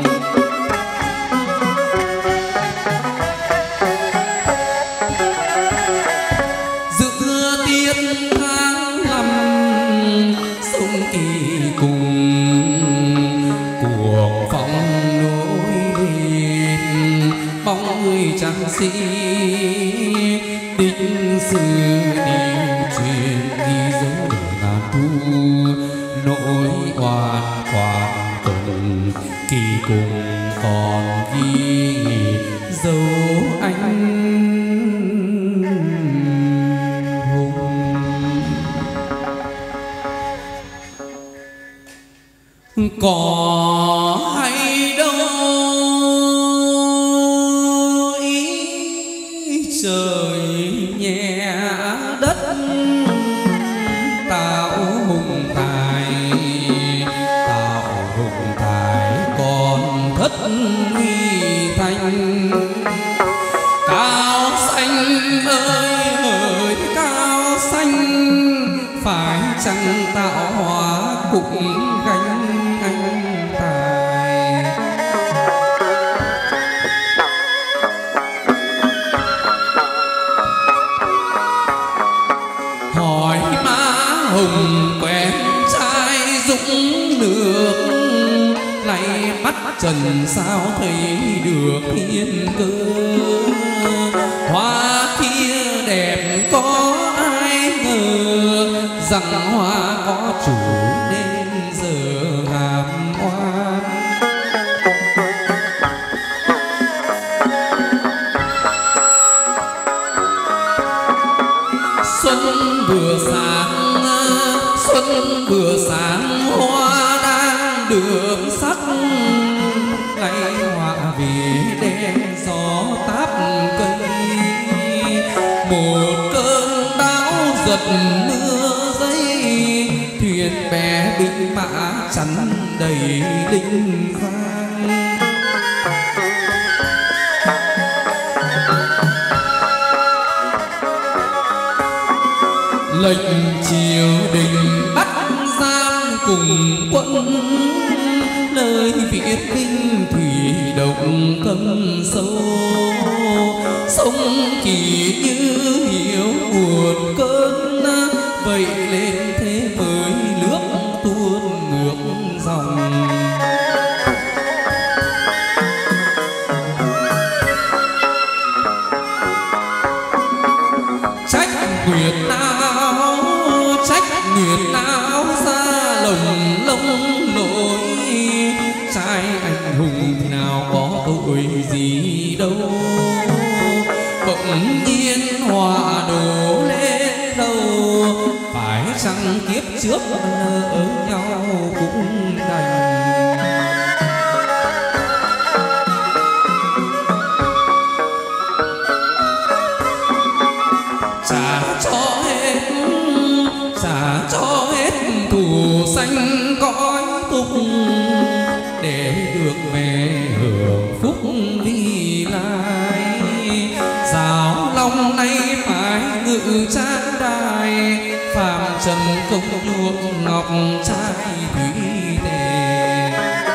Giữa tiết tháng năm sông Kỳ cùng, cuộc phong nối lên bóng người trắng sĩ. Tích sự điều truyền ghi dấu ngàn thu, nỗi oan quan tùng Kỳ cùng còn ghi dấu anh hùng. có hay đâu ý trời nhẹ đất tạo hùng tài, tạo hùng tài còn thất huy thanh. Cao xanh ơi hỡi cao xanh, phải chăng tạo hóa cũng gánh anh tài. Hỏi má hùng quen trai dũng nước, lại mắt trần sao thấy được thiên cơ. Hoa kia đẹp có ai ngờ, rằng hoa có chủ nên giờ hàm oan. Xuân vừa sáng, xuân vừa sáng, hoa đang được sắc, lại họa về đen gió táp cây. Một cơn bão giật mưa dây, thuyền bè binh mã chắn đầy đinh vang. Lệnh triều đình bắt giam cùng quân, nơi viễn binh thủy động thâm sâu. Sông kỳ như hiểu buồn cơn, vậy lên thế mới nước tuôn ngược dòng. Trách nguyệt não, trách nguyệt não ra lồng lông lỗi. Trai anh hùng thì nào có tội gì đâu, bỗng nhiên hòa đổ lên đầu. Phải chăng kiếp trước ở nhau cũng đành. Trả cho hết, trả cho hết thù sanh cõi tục, để được về hưởng phúc vi lai. Giáo long nay phải ngự trang đài, phàm trần công nhuộm ngọc trai thủy tề.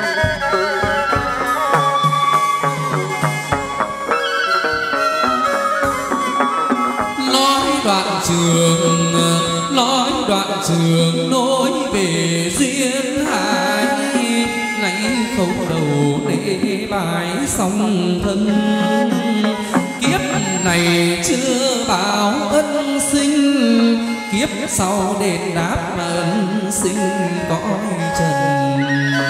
Nói đoạn trường, nói đoạn trường nối về duyên hải. Lấy khấu đầu để bài song thân, kiếp này chưa báo ân sinh, kiếp sau đền đáp ân sinh cõi trần.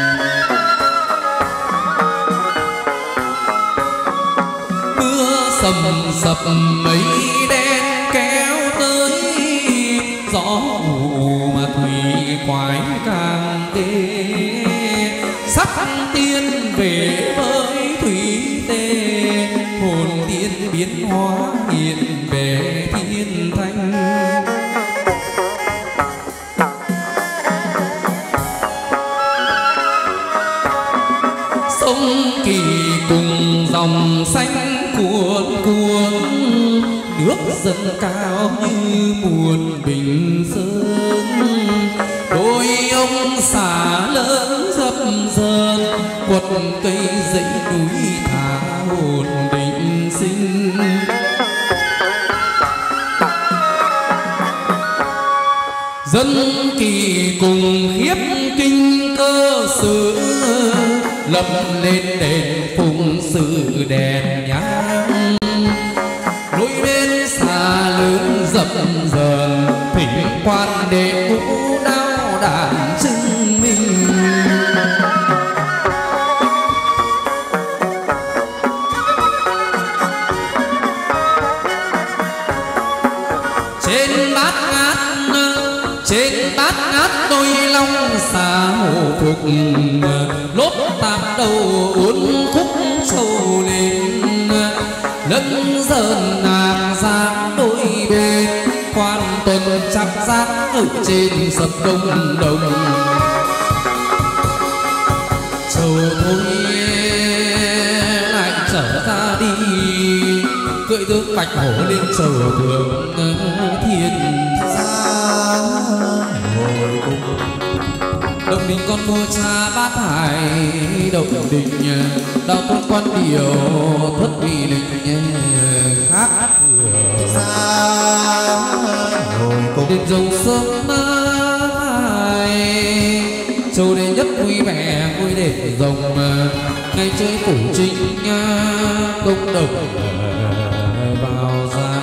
Mưa sầm sập mây đen kéo tới, gió ù mà thủy quái càng tê. Sắc tiên về với thủy tê, hồn tiên biến hóa hiện về thiên thanh. Sông kỳ cùng dòng xanh cuồn cuộn, nước dâng cao như muôn bình sơn. Đôi ông xả lớn dập dờn, quật cây dãy núi thả hồn định sinh. Dân kỳ cùng khiếp kinh cơ sự, lập lên đền phụng sự đèn nhang. Đôi bên xà lớn dập dờn, thỉnh quan đệ cũ đao đàn chứng minh. Trên bát ngát, trên bát ngát đôi long xà hồ phục lốt tạm đầu uốn khúc trầu lên lẫn dần nàng giang đôi bên quan tuần chắp giác ở trên sập đông đồng trầu thôi lại trở ra đi cưỡi tướng bạch hổ lên trầu thượng thiên hồi cung đồng đình con vua cha bát hải đồng đình đào tôn quan điều thất vị đình khác xa hồi cung đền rồng sớm mai châu đệ nhất vui vẻ vui đền rồng ngày chơi phủ trinh công đồng vào ra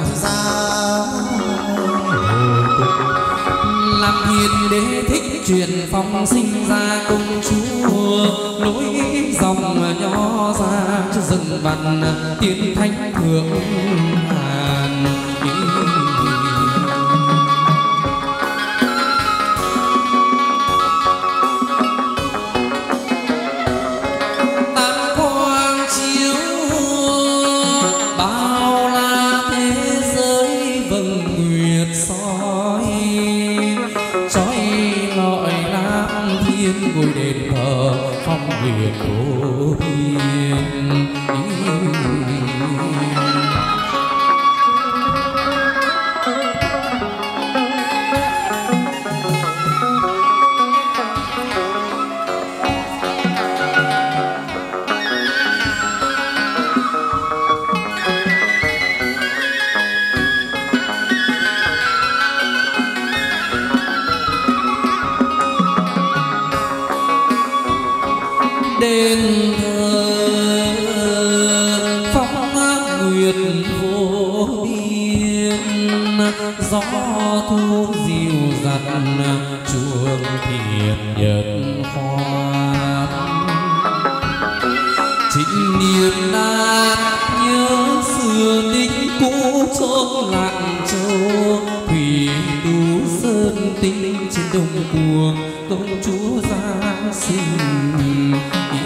làm hiền đế thích truyền phong sinh ra công chúa nối dòng nho ra cho rừng văn tiến thánh thượng hàn tam quang chiếu bao la thế giới vầng nguyệt soi trói lọi lam thiên ngôi đền thờ phong nguyệt vô biên đền thờ phong nguyệt vô biên gió thu dịu dặt chuông thiệt nhật hoa trịnh niệm đàn nhớ xưa đinh cũ chốn lạng châu thủy tú sơn tinh trên đồng cuồng công chúa giáng sinh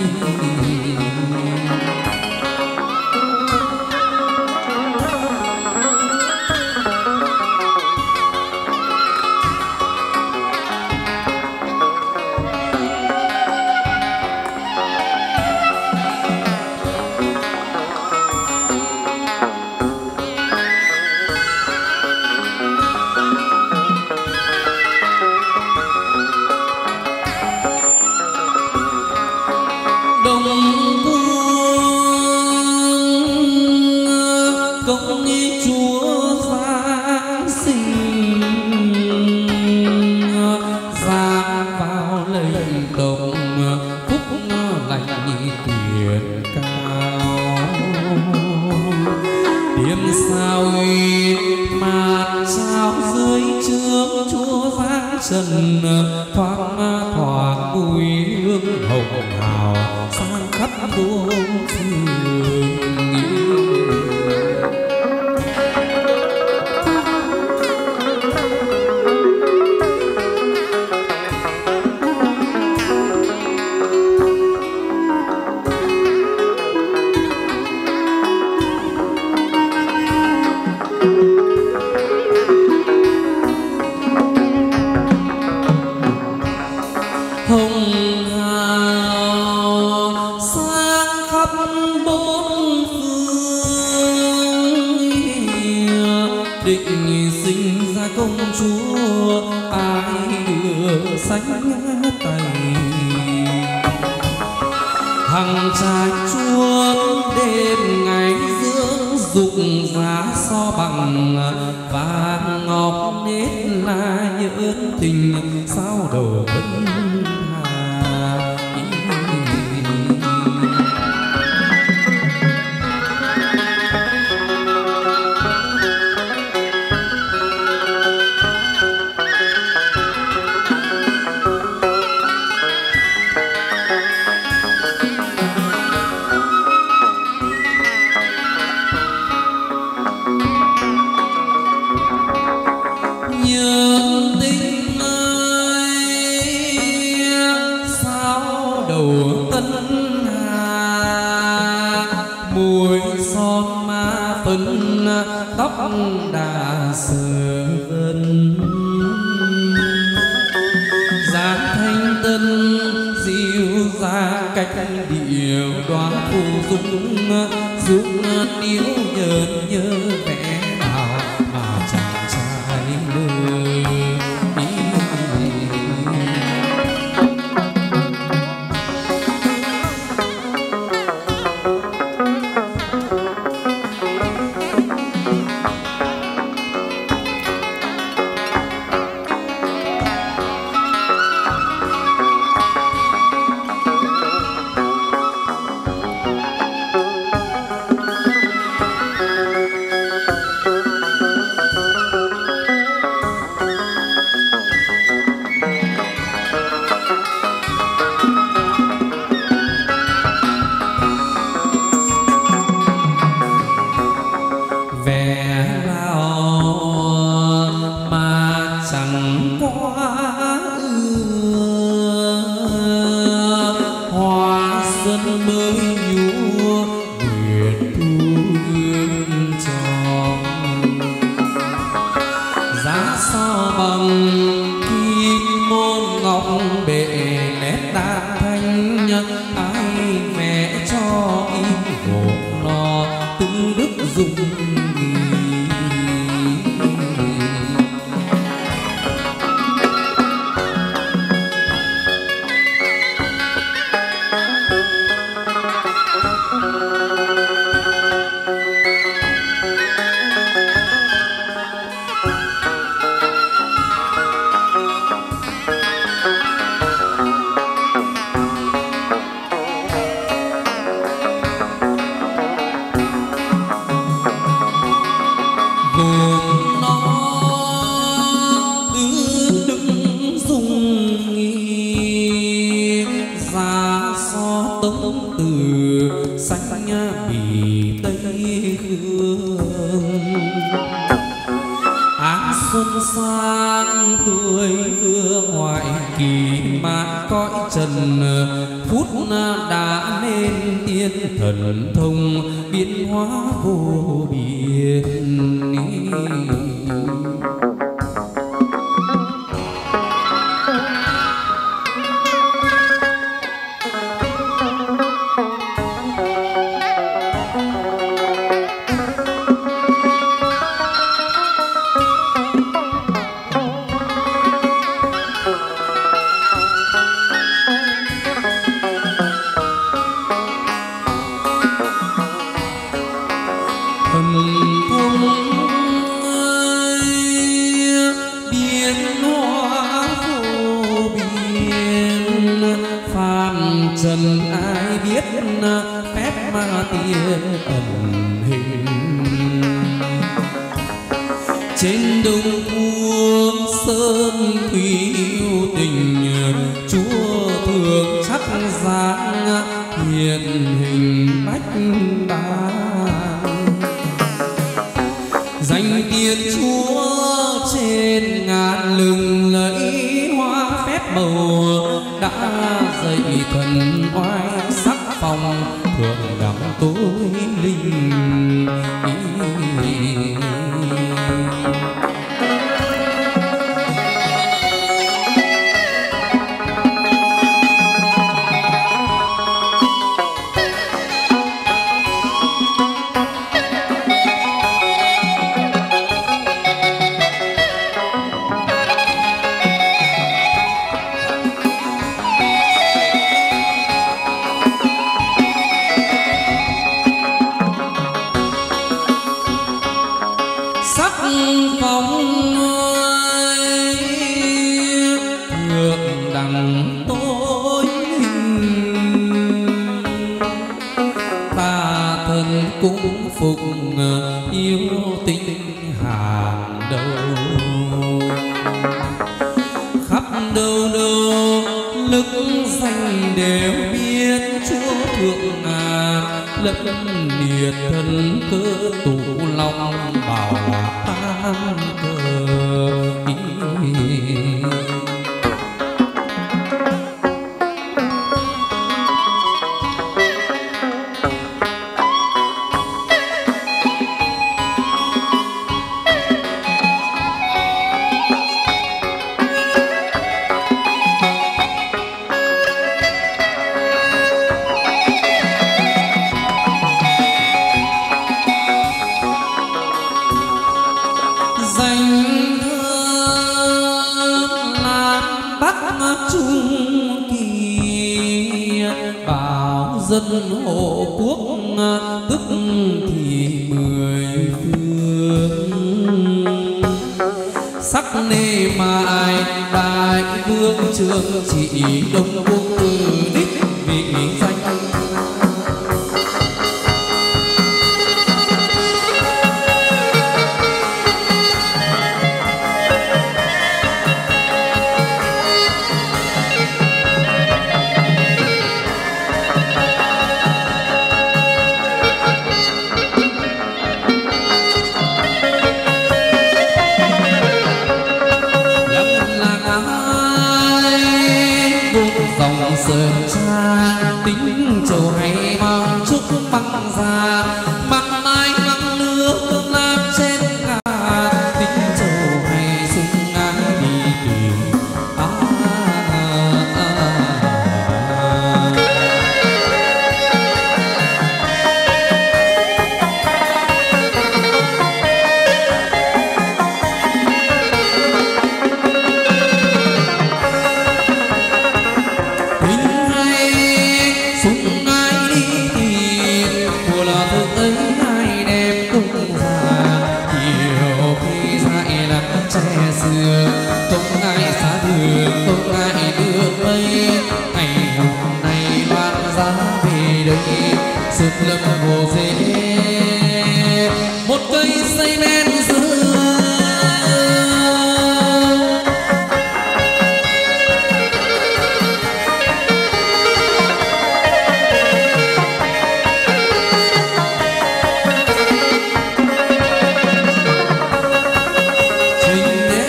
trần thoáng thoáng mùi hương hồng hào sang khắp bốn phương định sinh ra công chúa ai đưa sánh tay hằng trai chuông đêm ngày dưỡng dục giá so bằng vàng ngọc nết là nhớ tình sao đầu vẫn nhớ tình sở vân dáng thanh tân dịu dàng cách điệu đoán phù dung giúp điếu nhợn nhớ vẻ nào mà chẳng trái lời. thơm Nam Bắc Trung Kỳ, bảo dân hộ quốc tức thì mười phương. Sắc nê mại đại vương trường trị, đông quốc tử đích vị danh. Sơn trang tính trầu hay mang trúc băng ra, mang mai mang nước làm trên ngàn, tính trầu hay sung ái đi tìm à, à, à, sực lâm hồ dễ một cây xây men dưa. Trình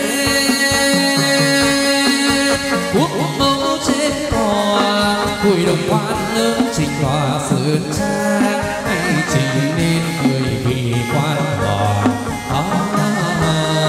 đến quốc mẫu trên tòa, hội đồng quan lớn trình tòa sơn trang, hay trình nên người vì quan hòa à, à, à,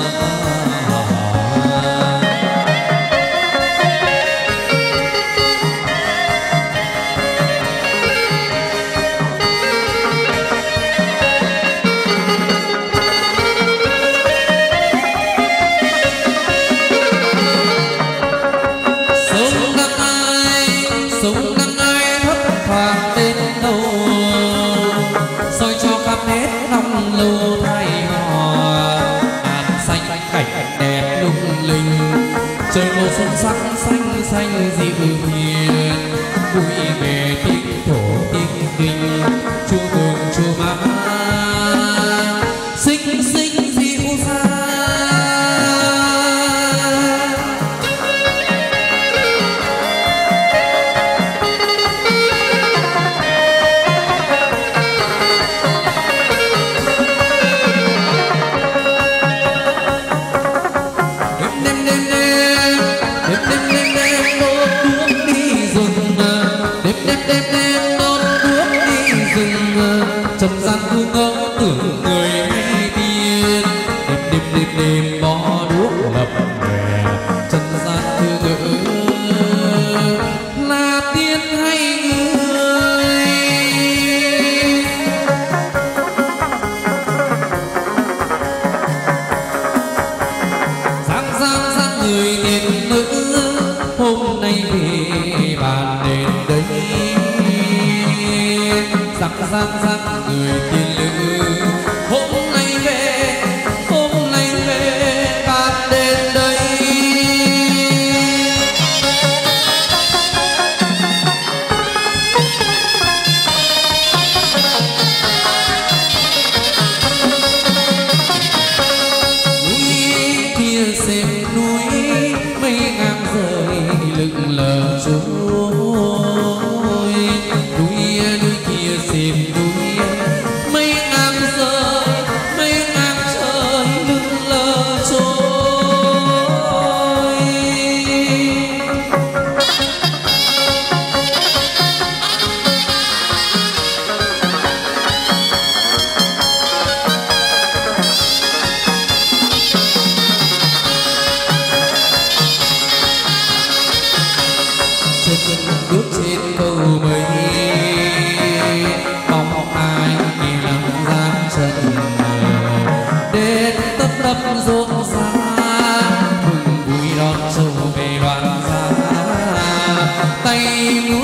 sống năm ai sống năm ai thấp thoáng tên đâu, soi cho khắp hết năm lâu thay hò, ngàn xanh cảnh đẹp lung linh, trời màu xuân sắc xanh xanh dịu hiền, vui về tiếng thổ tiếng kinh, chùa mừng chùa má xinh xinh dịu dàng. Đêm đêm đêm đêm đốt đuốc đi rừng,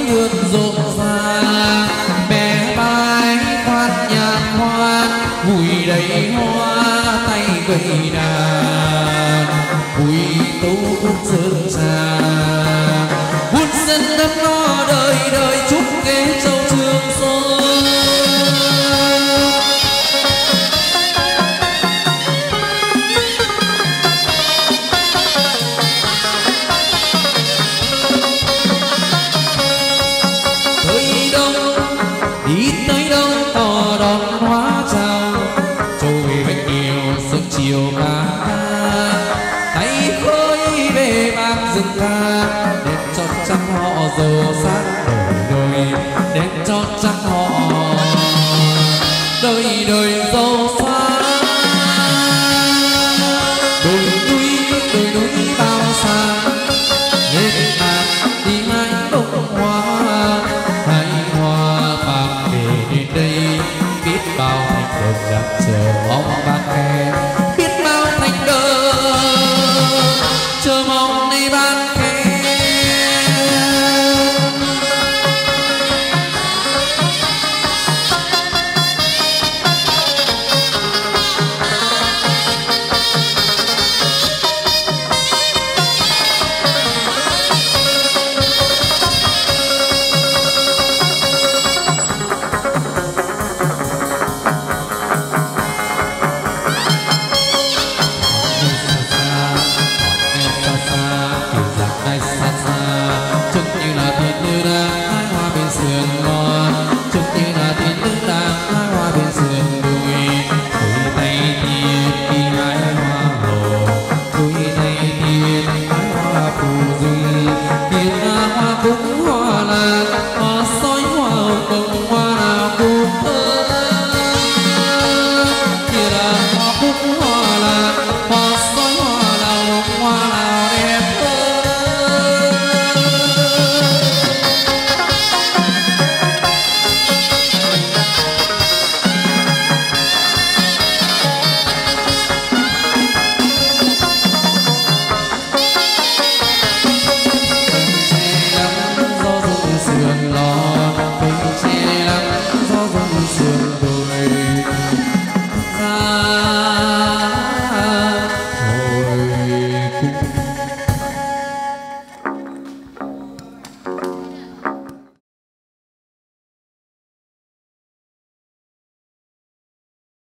lượt rộn ràng, bé bái khoan nhàn hoan vui đầy hoa tay gậy đàn, vui tấu khúc sơn tràng buôn dân đắp no đời đời chúc kế châu Trường Sơn. Tới đông đi tới đông tỏ đón hóa chào, châu về bệnh nhiều sớm chiều ca tay khơi về bạc rừng ca, đèn chót trăng họ dồ sát đổi đời, đèn chót trăng họ